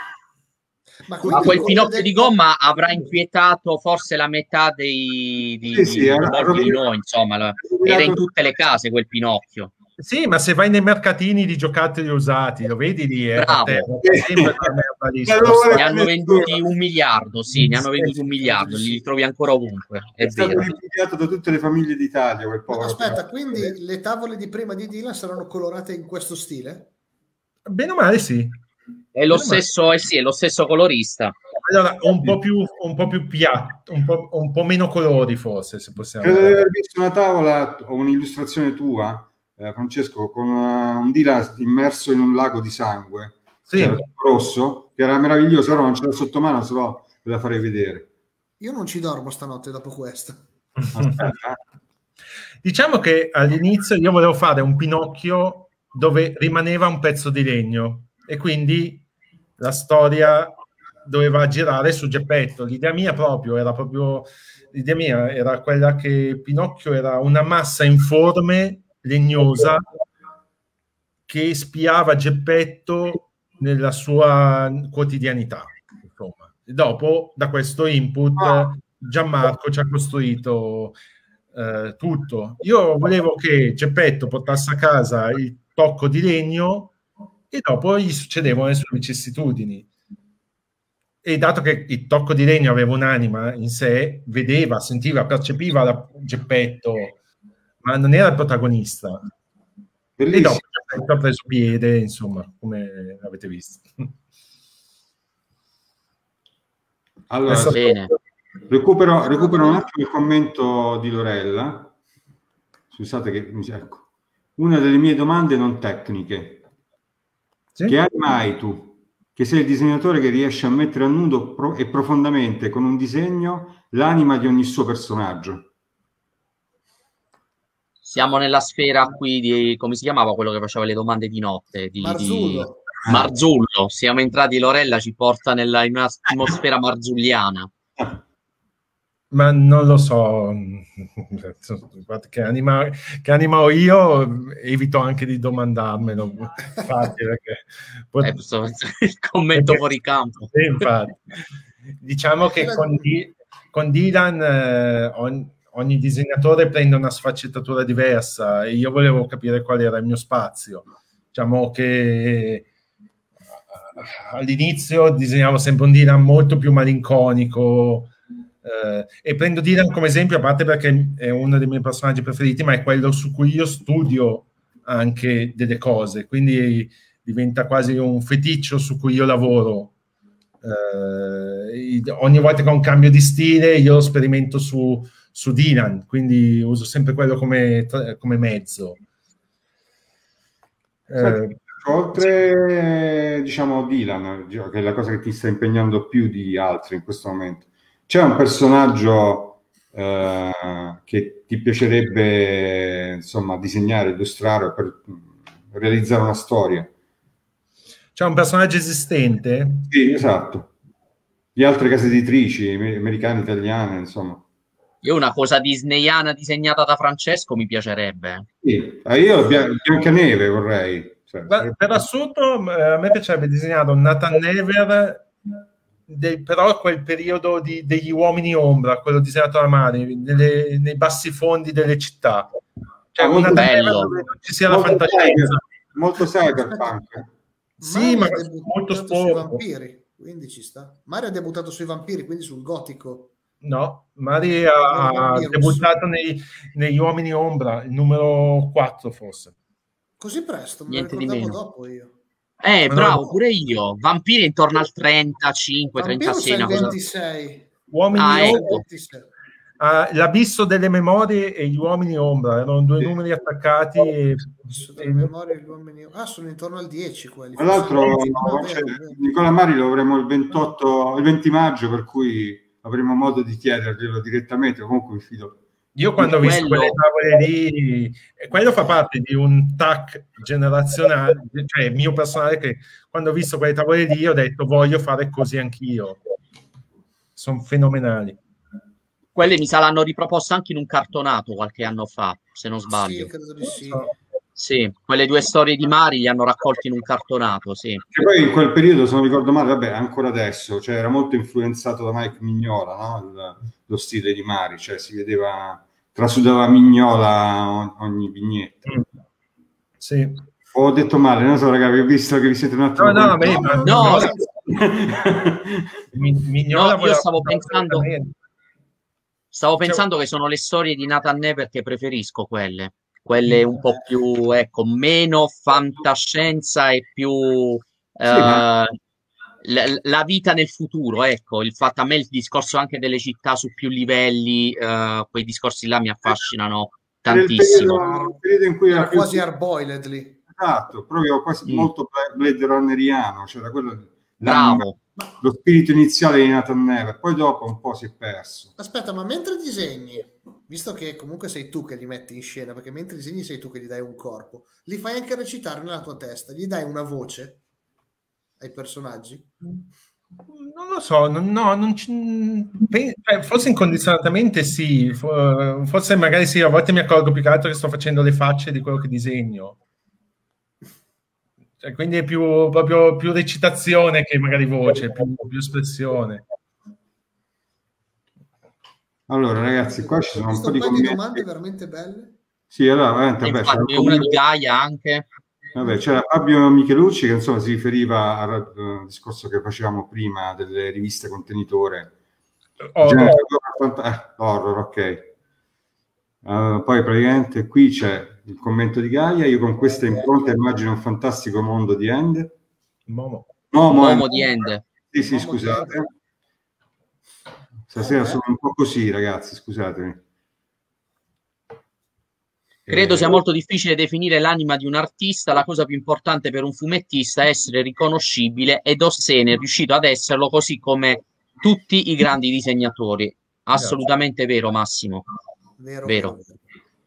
Ma, Ma quindi quel come Pinocchio de- di gomma avrà inquietato forse la metà dei di, Sì, sì, di- era- molti di era- noi, insomma, la- era in tutte le case quel Pinocchio. Sì, ma se vai nei mercatini di giocattoli usati, lo vedi lì, eh, Bravo. a terra, c'è sempre la merda lì. Allora, sullo Ne hanno nessuno. venduti un miliardo, sì, ne hanno venduti un miliardo, li trovi ancora ovunque, è È stato vero. liquidato da tutte le famiglie d'Italia quel Ma povero. aspetta, quindi le tavole di prima di Dylan saranno colorate in questo stile? Bene o male, sì. È lo stesso, eh sì, è lo stesso colorista. Allora, un po' più, un po' più piatto, un po', un po' meno colori forse, se possiamo Credo di dire. aver visto una tavola o un'illustrazione tua, eh, Francesco, con uh, un Dylan immerso in un lago di sangue, Sì. c'era tutto rosso, che era meraviglioso, ora non ce l'ho sotto mano, se no ve la farei vedere. Io non ci dormo stanotte dopo questo. Aspetta, eh. Diciamo che all'inizio io volevo fare un Pinocchio dove rimaneva un pezzo di legno e quindi la storia doveva girare su Geppetto. L'idea mia proprio era proprio l'idea mia era quella che Pinocchio era una massa informe, legnosa, che spiava Geppetto nella sua quotidianità. Insomma. Dopo, da questo input, Gianmarco ci ha costruito eh, tutto. Io volevo che Geppetto portasse a casa il tocco di legno e dopo gli succedevano le sue vicissitudini. E dato che il tocco di legno aveva un'anima in sé, vedeva, sentiva, percepiva la Geppetto, ma non era il protagonista. E Bellissimo. dopo Geppetto ha preso piede, insomma, come avete visto. Allora, Adesso- Bene. recupero, recupero un attimo il commento di Lorella. Scusate che mi ecco. Una delle mie domande non tecniche. Sì? Che hai mai tu? che sei il disegnatore che riesce a mettere a nudo pro- e profondamente con un disegno l'anima di ogni suo personaggio. Siamo nella sfera qui di, come si chiamava quello che faceva le domande di notte? Di, Marzullo. Di Marzullo. Siamo entrati, Lorella ci porta nella, in un'atmosfera marzulliana. Ma non lo so che anima, che anima ho io, evito anche di domandarmelo, infatti, perché pot- eh, so, il commento perché, fuori campo. Sì, infatti. Diciamo che con, di, con Dylan eh, ogni, ogni disegnatore prende una sfaccettatura diversa e io volevo capire qual era il mio spazio. Diciamo che all'inizio disegnavo sempre un Dylan molto più malinconico, eh, e prendo Dylan come esempio a parte perché è uno dei miei personaggi preferiti, ma è quello su cui io studio anche delle cose, quindi diventa quasi un feticcio su cui io lavoro. Eh, ogni volta che ho un cambio di stile io lo sperimento su, su Dylan, quindi uso sempre quello come, come mezzo. Eh, oltre, diciamo, Dylan, che è la cosa che ti sta impegnando più di altri in questo momento, c'è un personaggio eh, che ti piacerebbe, insomma, disegnare, illustrare per realizzare una storia? C'è un personaggio esistente? Sì, esatto. Di altre case editrici, americane, italiane, insomma. Io una cosa disneyana disegnata da Francesco mi piacerebbe. Sì, io Biancaneve vorrei. Cioè, Ma, sarebbe... Per assurdo, a me piacerebbe disegnare un Nathan Never, del, però quel periodo di, degli uomini ombra, quello disegnato da Mari, nelle, nei bassi fondi delle città. Cioè, ah, un Nathan Never dove non ci sia molto la fantascienza. Molto cyberpunk. Sì, Mari ma molto sui vampiri, quindi ci sta. Mari ha debuttato sui vampiri, quindi sul gotico. No, Mari ha, ha debuttato nei, negli Uomini Ombra, il numero quattro forse. Così presto, me Niente lo di ricordavo meno. dopo io. Eh, Ma bravo, no, pure io. Vampiri intorno al trentacinque trentasei. Vampiro Una cosa... ventisei. Uomini ah, Ombra. ecco. Uh, L'abisso delle memorie e gli uomini ombra erano due numeri attaccati e... delle memorie gli uomini... ah, sono intorno al dieci quelli. Tra l'altro no, cioè, Nicola Mari lo avremo il ventotto, il venti maggio, per cui avremo modo di chiederglielo direttamente. Comunque mi fido. Io quando ho visto quello... quelle tavole lì, quello fa parte di un tac generazionale, cioè mio personale, che quando ho visto quelle tavole lì ho detto voglio fare così anch'io. Sono fenomenali. Quelle mi sa l'hanno riproposto anche in un cartonato qualche anno fa, se non sbaglio. Sì, credo di sì. Sì, quelle due storie di Mari li hanno raccolti in un cartonato, sì. E poi in quel periodo, se non ricordo male, vabbè, ancora adesso, cioè era molto influenzato da Mike Mignola, no? Il, lo stile di Mari, cioè si vedeva, trasudava Mignola ogni vignetta. Mm. Sì. Ho detto male, non so, ragazzi, ho visto che vi siete un attimo... No, no, beh, ma no. Mignola no, io stavo pensando... Stavo pensando che sono le storie di Nathan Never che preferisco, quelle. Quelle un po' più, ecco, meno fantascienza e più sì, eh, ma... la, la vita nel futuro, ecco. Il fatto, a me il discorso anche delle città su più livelli, eh, quei discorsi là mi affascinano tantissimo. Il periodo, il periodo in cui era, era quasi più... hard-boiled lì. Esatto, proprio quasi mm. molto Blade Runneriano, cioè da quello... Bravo. Lo spirito iniziale di Nathan Never, poi dopo un po' si è perso. Aspetta, ma mentre disegni, visto che comunque sei tu che li metti in scena, perché mentre disegni sei tu che gli dai un corpo, li fai anche recitare nella tua testa, gli dai una voce ai personaggi? Non lo so, no, no non ci... forse incondizionatamente sì, forse magari sì, a volte mi accorgo più che altro che sto facendo le facce di quello che disegno. Cioè, quindi è più proprio più recitazione che magari voce, più, più espressione. Allora, ragazzi, qua ci sono un po' di commenti. domande veramente belle. Sì, allora, veramente, vabbè, infatti, c'era una di Gaia anche. Vabbè, c'era Fabio Michelucci che insomma si riferiva al, al discorso che facevamo prima delle riviste contenitore. Horror, eh, horror ok. Uh, poi praticamente qui c'è il commento di Gaia. Io con questa impronta immagino un fantastico mondo di End. Momo. Momo, Momo di End. Sì, sì, Momo scusate. Stasera okay. sono un po' così, ragazzi, scusatemi. Credo sia molto difficile definire l'anima di un artista. La cosa più importante per un fumettista è essere riconoscibile, ed Ossene è riuscito ad esserlo, così come tutti i grandi disegnatori. Assolutamente vero, Massimo. Vero, Vero. vero.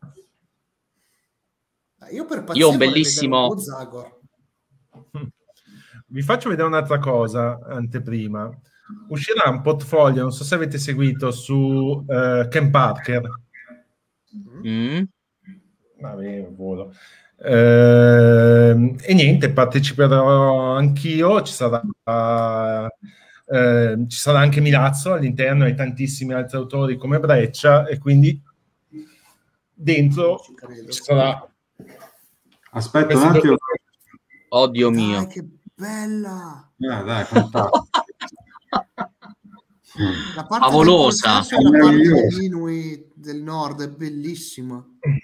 Io per Io ho un vorrei bellissimo... vedere un Zagor. Vi faccio vedere un'altra cosa anteprima. Uscirà un portfolio, non so se avete seguito, su uh, Ken Parker. Mm. Vabbè, volo. Eh, e niente, parteciperò anch'io. Ci sarà, eh, ci sarà anche Milazzo all'interno e tantissimi altri autori come Breccia, e quindi dentro ci, ci sarà. Aspetta un attimo. Oddio dai, mio. Che bella! Ah, dai, fantastico. La parte favolosa, del la parte dell'Inuit del nord è bellissima.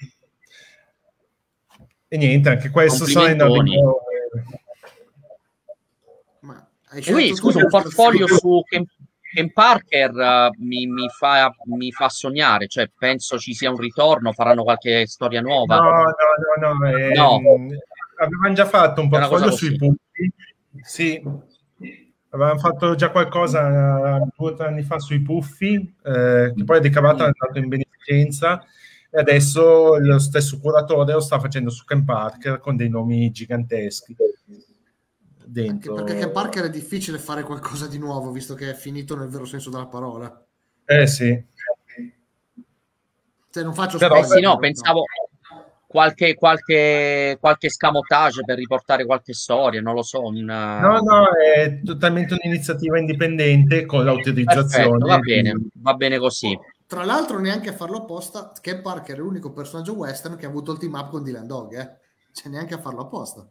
E niente, anche questo sono in arrivo. Ma hai e quindi, scusa, un portfolio su Ken, Ken Parker uh, mi, mi, fa, mi fa sognare, cioè penso ci sia un ritorno, faranno qualche storia nuova. No, no, no, no, eh, no. Avevano già fatto un portfolio sui puffi. Sì, avevamo fatto già qualcosa due o tre anni fa sui puffi, eh, che poi è ricavato, è andato in beneficenza, e adesso lo stesso curatore lo sta facendo su Ken Parker con dei nomi giganteschi dentro. Anche perché Ken Parker è difficile fare qualcosa di nuovo, visto che è finito nel vero senso della parola. Eh sì. Cioè, non faccio Però spoiler, sì, no, pensavo qualche, qualche, qualche scamotage per riportare qualche storia, non lo so. Una... No, no, è totalmente un'iniziativa indipendente con l'autorizzazione. Perfetto, va bene, va bene così. Tra l'altro, neanche a farlo apposta, Ken Parker è l'unico personaggio western che ha avuto il team up con Dylan Dog, eh? Cioè, neanche a farlo apposta.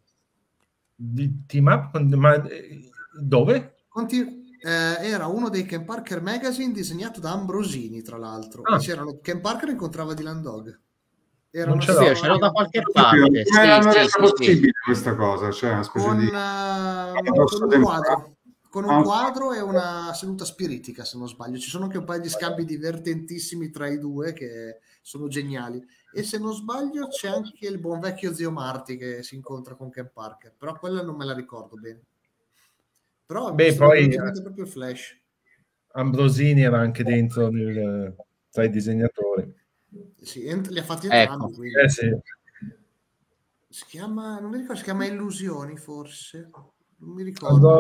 Di team up? Ma dove? Conti- eh, era uno dei Ken Parker Magazine disegnato da Ambrosini, tra l'altro. Ah. E c'erano Ken Parker incontrava Dylan Dog. Era non ce l'ho, ce l'ho da qualche parte. Come sì, non sì, è sì, possibile sì. questa cosa? Cioè, una specie con, di... uh, con un quadro. Con un quadro e una seduta spiritica, se non sbaglio. Ci sono anche un paio di scambi divertentissimi tra i due che sono geniali. E se non sbaglio c'è anche il buon vecchio zio Marty che si incontra con Ken Parker, però quella non me la ricordo bene. Però beh, poi proprio il Flash. Ambrosini era anche dentro nel, tra i disegnatori. Sì, li ha fatti entrambi. Ecco. Eh sì. Si chiama, non mi ricordo, si chiama Illusioni forse. Non mi ricordo.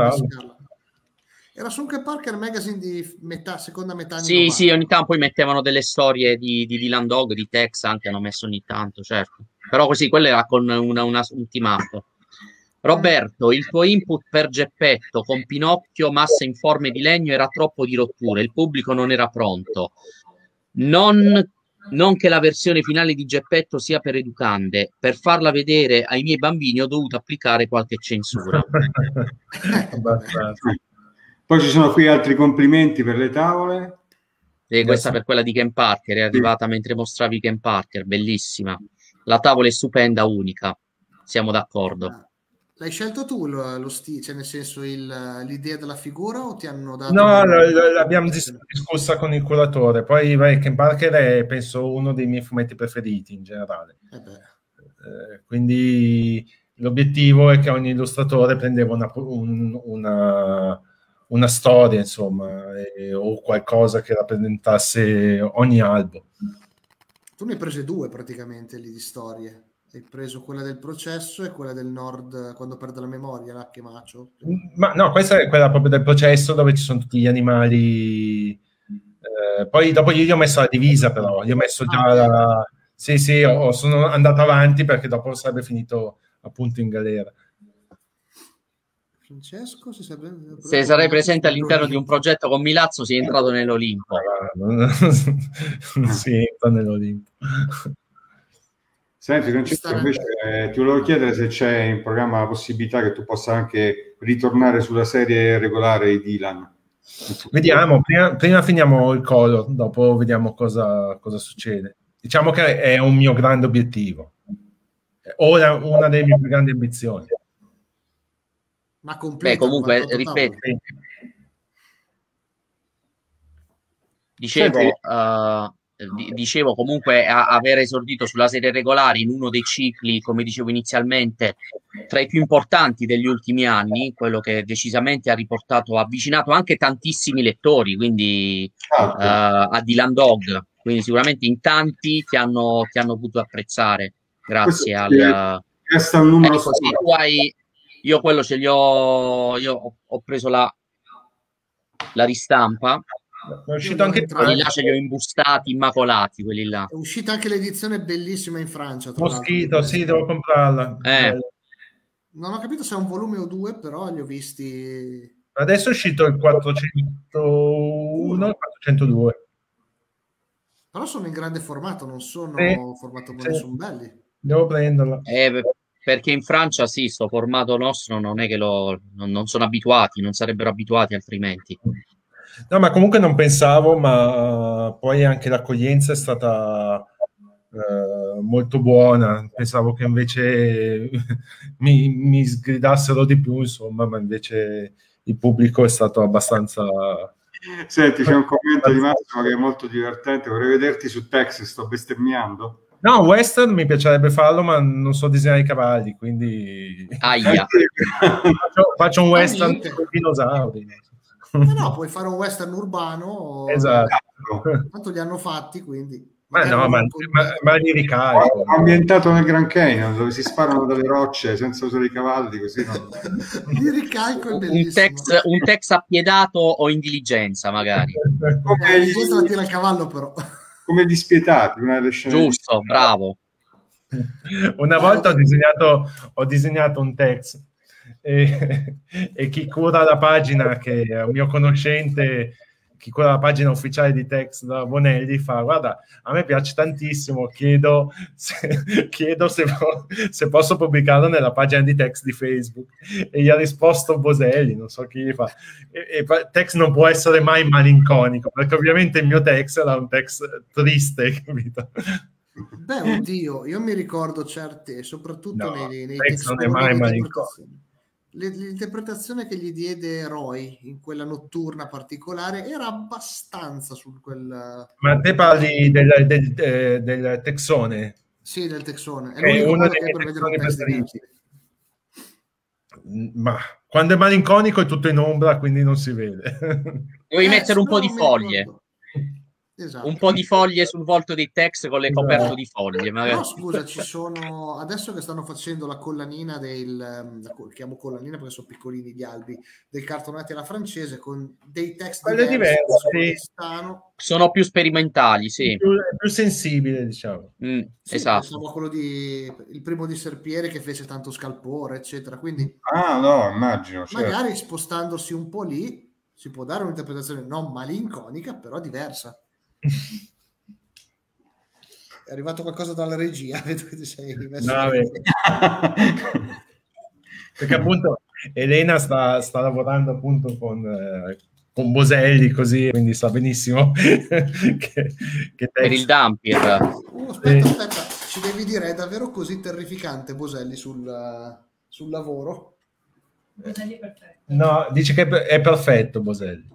Era su un Ken Parker Magazine di metà, seconda metà anni Sì, novanta. sì, ogni tanto poi mettevano delle storie di, di Dylan Dog, di Tex anche, hanno messo ogni tanto, certo. Però così, quello era con una, una, un team up. Roberto, il tuo input per Geppetto con Pinocchio, massa in forme di legno, era troppo di rottura, il pubblico non era pronto. Non... Non che la versione finale di Geppetto sia per educande, per farla vedere ai miei bambini ho dovuto applicare qualche censura. Poi ci sono qui altri complimenti per le tavole. E questa per quella di Ken Parker, è arrivata sì. Mentre mostravi Ken Parker, bellissima. La tavola è stupenda, unica, siamo d'accordo. L'hai scelto tu lo, lo stile, cioè nel senso il, l'idea della figura o ti hanno dato... No, l'abbiamo discussa con il curatore, poi vai, Ken Parker è penso uno dei miei fumetti preferiti in generale. Eh beh. Eh, quindi l'obiettivo è che ogni illustratore prendeva una, un, una, una storia, insomma, e, o qualcosa che rappresentasse ogni albo. Tu ne hai prese due praticamente lì di storie. Hai preso quella del processo e quella del nord quando perde la memoria, là, che macio. Ma no, questa è quella proprio del processo dove ci sono tutti gli animali. Eh, poi dopo io gli ho messo la divisa, però gli ho messo già ah, la... Sì, sì, ho, sono andato avanti perché dopo sarebbe finito appunto in galera. Francesco, se, sarebbe... se sarai presente all'interno di un progetto con Milazzo, sei entrato nell'Olimpo. Non si entra nell'Olimpo. Senti, Francesco, invece eh, ti volevo chiedere se c'è in programma la possibilità che tu possa anche ritornare sulla serie regolare di Dylan. Vediamo, prima, prima finiamo il color, dopo vediamo cosa, cosa succede. Diciamo che è un mio grande obiettivo. Ora una delle mie più grandi ambizioni. Ma completa, beh, comunque, ripeto. Dicevo, uh, dicevo comunque a, aver esordito sulla serie regolare in uno dei cicli, come dicevo inizialmente, tra i più importanti degli ultimi anni, quello che decisamente ha riportato, ha avvicinato anche tantissimi lettori, quindi Esatto. uh, a Dylan Dog, quindi sicuramente in tanti ti hanno, ti hanno potuto apprezzare grazie Questo al... Resta un numero Ecco, sì, tu hai, io quello ce li ho, io ho, ho preso la, la ristampa. È uscito anche in quelli là Francia. ce li ho imbustati, immacolati, quelli là. È uscita anche l'edizione bellissima in Francia. Tra Moschito, sì, devo comprarla. Eh. Non ho capito se è un volume o due, però li ho visti. Adesso è uscito il quattrocentouno e il quattrocentodue. Però sono in grande formato, non sono sì, formato buono, sì. sono belli. Devo prenderla. Eh, perché in Francia sì, sto formato nostro non è che lo non, non sono abituati, non sarebbero abituati altrimenti. No, ma comunque non pensavo, ma poi anche l'accoglienza è stata eh, molto buona. Pensavo che invece mi, mi sgridassero di più, insomma, ma invece il pubblico è stato abbastanza... Senti, c'è un commento di Massimo che è molto divertente. Vorrei vederti su Tex, sto bestemmiando. No, western mi piacerebbe farlo, ma non so disegnare i cavalli, quindi... Aia. faccio, faccio un western Ah, con i dinosauri. No, no, puoi fare un western urbano. Esatto. Tanto li hanno fatti, quindi... Ma no, ma, ma, ma li ricarico. Ambientato nel Grand Canyon, dove si sparano dalle rocce senza usare i cavalli, così non... Li ricalco, è bellissimo. Un tex, un tex appiedato o in diligenza, magari. Come Eh, gli, la tira il cavallo, però. come gli spietati, una delle scene. Giusto, bravo. Una volta ho disegnato, ho disegnato un tex e, e chi cura la pagina, che è un mio conoscente, chi cura la pagina ufficiale di Tex da Bonelli, fa: guarda, a me piace tantissimo, chiedo se, chiedo se, se posso pubblicarlo nella pagina di Tex di Facebook. E gli ha risposto Boselli, non so chi fa. E, e Tex non può essere mai malinconico, perché ovviamente il mio Tex era un Tex triste, capito? Beh, oddio, io mi ricordo certe, soprattutto No, nei, nei Tex non è mai malinconico. L'interpretazione che gli diede Roy in quella notturna particolare era abbastanza su quel... Ma te parli del, del, del, del texone? Sì, del texone. È Che è uno che dei per vedere un preferiti. Ma quando è malinconico è tutto in ombra, quindi non si vede. Devi Eh, mettere un po' di mi foglie. ricordo. Esatto. Un po' di foglie sul volto dei Tex con le Esatto. coperte di foglie. Magari. No, scusa, ci sono adesso che stanno facendo la collanina del la chiamo collanina perché sono piccolini gli albi del cartonati alla francese con dei text Quelle diverse, diversi, sì. Sono più sperimentali, sì. Più, più sensibile, diciamo. Mm, sì, esatto. pensavo a quello di il primo di Serpiere che fece tanto scalpore, eccetera. Quindi ah no, immagino. Certo. Magari spostandosi un po' lì si può dare un'interpretazione non malinconica, però diversa. È arrivato qualcosa dalla regia, vedo che ti sei messo. No, perché appunto Elena sta, sta lavorando appunto con, eh, con Boselli, così, quindi sa benissimo che, che per il Dampir. Uh, aspetta, aspetta, ci devi dire, è davvero così terrificante Boselli sul, sul lavoro? Boselli è perfetto. No, dice che è perfetto Boselli.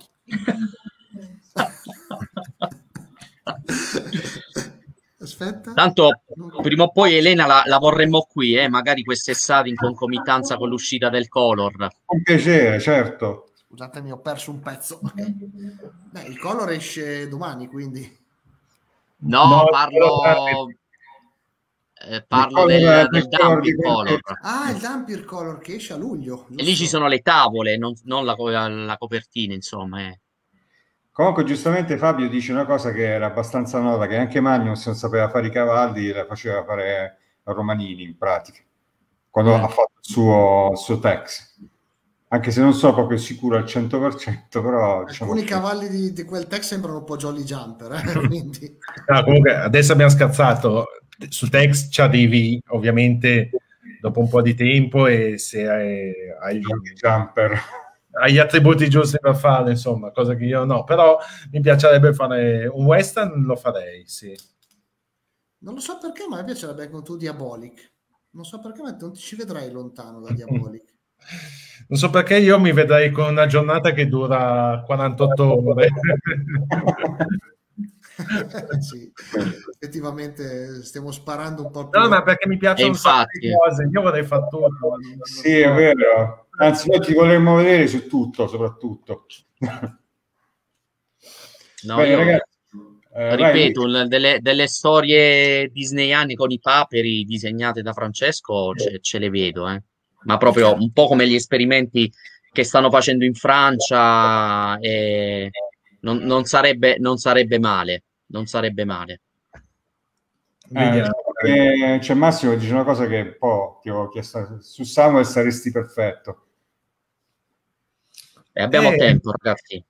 Aspetta. Tanto prima o poi Elena la, la vorremmo qui, eh? Magari quest'estate in concomitanza con l'uscita del Color. Con piacere, certo. Scusatemi, ho perso un pezzo. Beh, il Color esce domani, quindi. No, No, parlo... Eh, parlo Il del, color, del del color Dampir di Color. Ah, il Dampir Color che esce a luglio. E lì ci sono le tavole, non, non la, la copertina, insomma. Eh. Comunque, giustamente Fabio dice una cosa che era abbastanza nota, che anche Magnus non sapeva fare i cavalli, la faceva fare a Romanini, in pratica, quando mm. ha fatto il suo, il suo Tex. Anche se non sono proprio sicuro al cento per cento, però... Diciamo alcuni che... cavalli di, di quel Tex sembrano un po' Jolly Jumper, eh? Quindi... No, comunque, adesso abbiamo scherzato. Su Tex ci arrivi, ovviamente, dopo un po' di tempo e se hai... hai... Jolly Jumper... hai gli attributi giusti per farlo, insomma, cosa che io no, però mi piacerebbe fare un western, lo farei, sì. Non lo so perché, ma mi piacerebbe con tu Diabolic. Non so perché, ma non ti ci vedrai lontano da Diabolic. Non so perché io mi vedrei con una giornata che dura quarantotto ore. Sì, effettivamente stiamo sparando un po' più. No, ma perché mi piacciono un sacco di cose, io vorrei fare tutto. Sì, è vero. Anzi, noi ti vorremmo vedere su tutto, soprattutto. No, Bene, io ragazzi, eh, ripeto, vai. l- delle, delle storie disneyane con i paperi disegnate da Francesco ce, ce le vedo, eh. Ma proprio un po' come gli esperimenti che stanno facendo in Francia, e non, non sarebbe, non sarebbe male, non sarebbe male. Eh, c'è, c'è Massimo che dice una cosa che un po' ti ho chiesto: su Samuel saresti perfetto. E abbiamo Eh, tempo, ragazzi.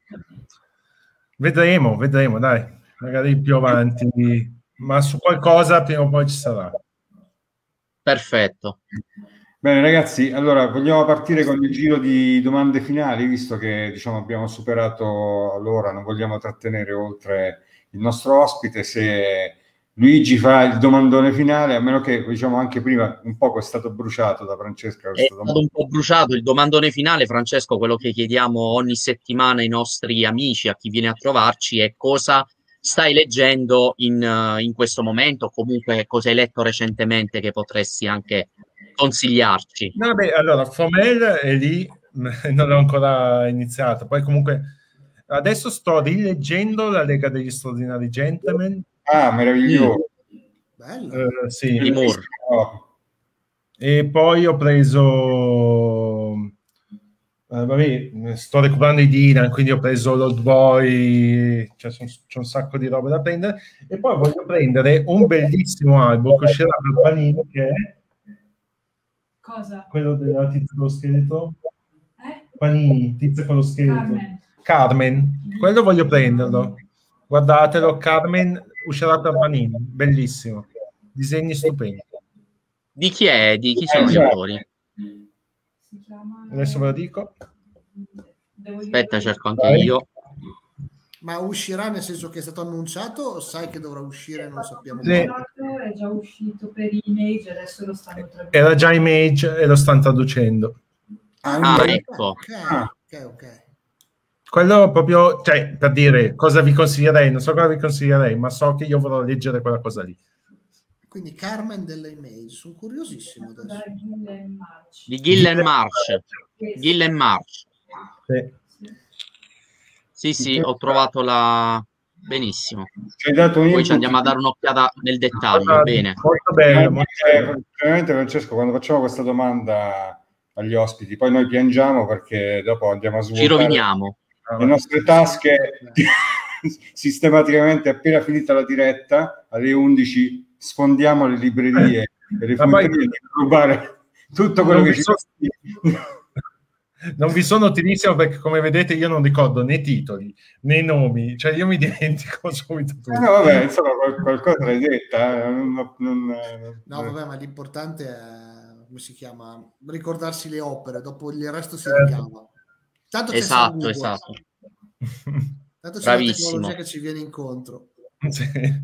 Vedremo, vedremo, dai, magari più avanti, ma su qualcosa prima o poi ci sarà. Perfetto. Bene, ragazzi, allora vogliamo partire con il giro di domande finali, visto che diciamo abbiamo superato l'ora, non vogliamo trattenere oltre il nostro ospite. Se Luigi fa il domandone finale, a meno che, diciamo, anche prima un poco è stato bruciato da Francesca. È stato un po' bruciato il domandone finale, Francesco. Quello che chiediamo ogni settimana ai nostri amici, a chi viene a trovarci, è cosa stai leggendo in, uh, in questo momento, comunque cosa hai letto recentemente che potresti anche consigliarci. No, beh, allora, Fromel è lì, non ho ancora iniziato. Poi comunque adesso sto rileggendo La Lega degli Straordinari Gentlemen. Ah, meraviglioso. Mm. Bello. Uh, sì. Timur. E poi ho preso, uh, vabbè, sto recuperando i Dylan, quindi ho preso l'Old Boy, cioè c'è un sacco di roba da prendere. E poi voglio prendere un bellissimo album che uscirà per Panini, che è Cosa? quello della tizia con lo scheletro. Eh? Panini, tizia con lo scheletro. Carmen. Carmen, quello voglio prenderlo. Guardatelo, Carmen uscirà per Panini, bellissimo. Disegni stupendi. Di chi è? Di chi sono gli autori? Si chiama... Adesso ve lo dico. Devo Aspetta, dire... cerco anche io. Ma uscirà nel senso che è stato annunciato o sai che dovrà uscire? Non sappiamo. Sì. È già uscito per Image, adesso lo stanno traducendo. Era già Image e lo stanno traducendo. Ah, Ah, ok, ecco. ok, ok, ok. Quello proprio, cioè, per dire cosa vi consiglierei, non so cosa vi consiglierei, ma so che io vorrò leggere quella cosa lì. Quindi Carmen delle Image, sono curiosissimo adesso. Da Gillen March. Di Gillen March. Gillen March. Sì. Sì, sì, ho trovato la... Benissimo. Ci hai dato un Poi ci input. andiamo a dare un'occhiata nel dettaglio. Bene. Molto bello, molto bello. Veramente, Francesco, quando facciamo questa domanda agli ospiti, poi noi piangiamo perché dopo andiamo a Ci svuotare roviniamo. le nostre tasche sistematicamente. Appena finita la diretta, alle undici sfondiamo le librerie e le Ma poi- fumetterie di rubare tutto quello Non che vi ci so- costa. Non vi sono utilissimo perché, come vedete, io non ricordo né titoli né nomi, cioè io mi dimentico subito tutto. Eh no, vabbè, insomma, qual- qualcosa l'hai detta. eh, non- non- No, vabbè, ma l'importante è, come si chiama, ricordarsi le opere, dopo il resto si Certo. ricava. Tanto c'è Esatto, Google, esatto. tanto c'è Bravissimo. la tecnologia che ci viene incontro. Sì.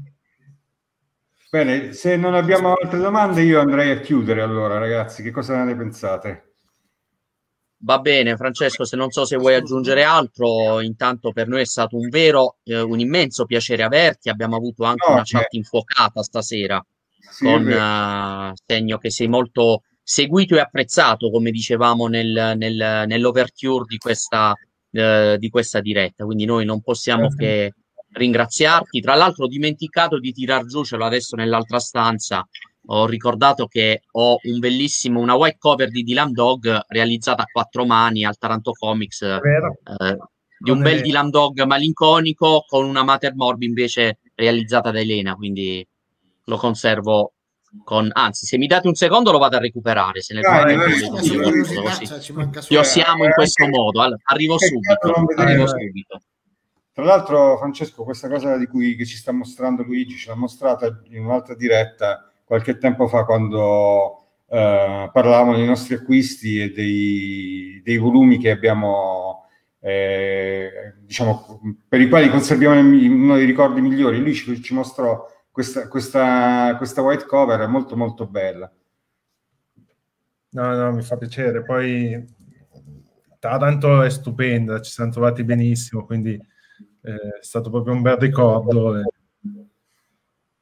Bene, se non abbiamo altre domande, io andrei a chiudere allora, ragazzi. Che cosa ne pensate? Va bene, Francesco, se non so se vuoi aggiungere altro, intanto per noi è stato un vero, eh, un immenso piacere averti. Abbiamo avuto anche No, una che- chat infuocata stasera, Sì, è con vero. eh, segno che sei molto seguito e apprezzato, come dicevamo nel, nel- nell'overture di questa, eh, di questa diretta. Quindi noi non possiamo che ringraziarti. Tra l'altro ho dimenticato di tirar giù, ce l'ho adesso nell'altra stanza, ho ricordato che ho un bellissimo, una white cover di Dylan Dog realizzata a quattro mani al Taranto Comics, È vero. eh, di Con un bel Elena. Dylan Dog malinconico con una Mater Morbi invece realizzata da Elena, quindi lo conservo con... Anzi, se mi date un secondo lo vado a recuperare, se nel Dai, frattempo dai, leggo Ma sì, io per sì, qualcosa curiosità, così. cioè, ci manca Ci solo... osiamo in questo modo. Allora, arrivo Peccato subito, non vedere- arrivo Eh, subito. Tra l'altro, Francesco, questa cosa di cui che ci sta mostrando Luigi, ce l'ha mostrata in un'altra diretta qualche tempo fa, quando eh, parlavamo dei nostri acquisti e dei, dei volumi che abbiamo, eh, diciamo, per i quali conserviamo uno dei ricordi migliori. Lui ci, ci mostrò questa, questa, questa white cover molto molto bella. No, no, mi fa piacere. Poi Taranto è stupenda, ci siamo trovati benissimo, quindi eh, è stato proprio un bel ricordo. eh.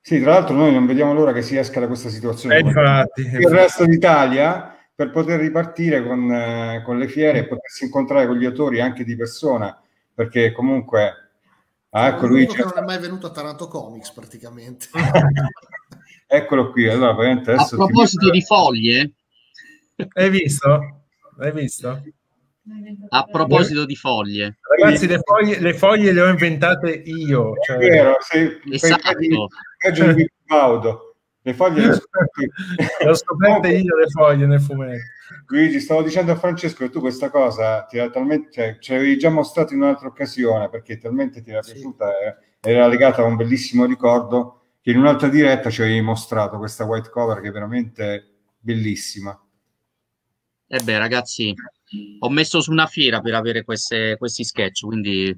Sì, tra l'altro noi non vediamo l'ora che si esca da questa situazione. Eh, infatti, il infatti. resto d'Italia, per poter ripartire con, eh, con le fiere e potersi incontrare con gli autori anche di persona, perché comunque ah, ecco Luigi che non è mai venuto a Taranto Comics praticamente. Eccolo qui. Allora, a proposito ti... di foglie, hai visto? Hai visto? A proposito di foglie, ragazzi, le foglie, le foglie le ho inventate io. Cioè... È vero, sì, esatto. Peggio di Baudo. Le foglie le ho scoperte, le ho scoperte io le foglie nel fumetto. Luigi, stavo dicendo a Francesco che tu questa cosa ti era talmente, cioè, ce l'avevi già mostrato in un'altra occasione perché talmente ti era sì. piaciuta, era legata a un bellissimo ricordo che in un'altra diretta ci avevi mostrato questa white cover che è veramente bellissima. E beh, ragazzi, ho messo su una fiera per avere queste, questi sketch, quindi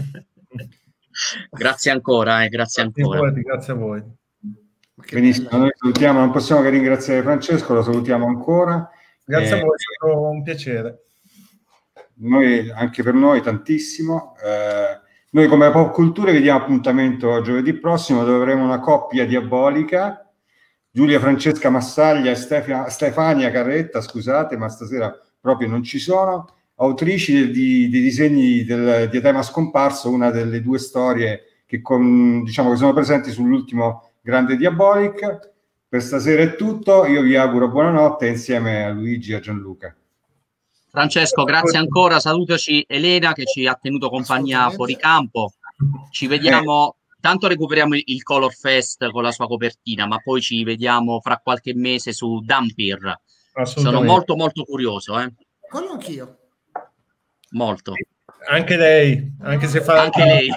grazie ancora, eh, grazie ancora. Voi, grazie a voi. Benissimo, noi salutiamo, non possiamo che ringraziare Francesco, lo salutiamo ancora. Grazie eh, a voi, è stato un piacere. Noi, anche per noi, tantissimo. Eh, noi come Pop Culture vi diamo appuntamento a giovedì prossimo, dove avremo una coppia diabolica. Giulia Francesca Massaglia e Stefania, Stefania Carretta, scusate, ma stasera proprio non ci sono, autrici di, di disegni del Diadema Scomparso, una delle due storie che, con, diciamo, che sono presenti sull'ultimo Grande Diabolic. Per stasera è tutto, io vi auguro buonanotte insieme a Luigi e a Gianluca. Francesco, grazie ancora, salutaci Elena che ci ha tenuto compagnia fuori campo, ci vediamo... Eh. Tanto recuperiamo il Color Fest con la sua copertina, ma poi ci vediamo fra qualche mese su Dampir. Sono molto molto curioso. Eh. Quello anch'io. Molto. Anche lei, anche se fa... Anche lei.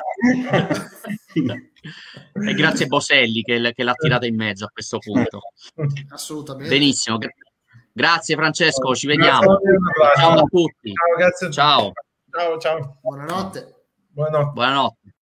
E grazie Boselli che, che l'ha tirata in mezzo a questo punto. Assolutamente. Benissimo. Grazie Francesco, ci vediamo. Ciao a tutti. Ciao, grazie. Ciao. Ciao, ciao. Buonanotte. Buonanotte. Buonanotte.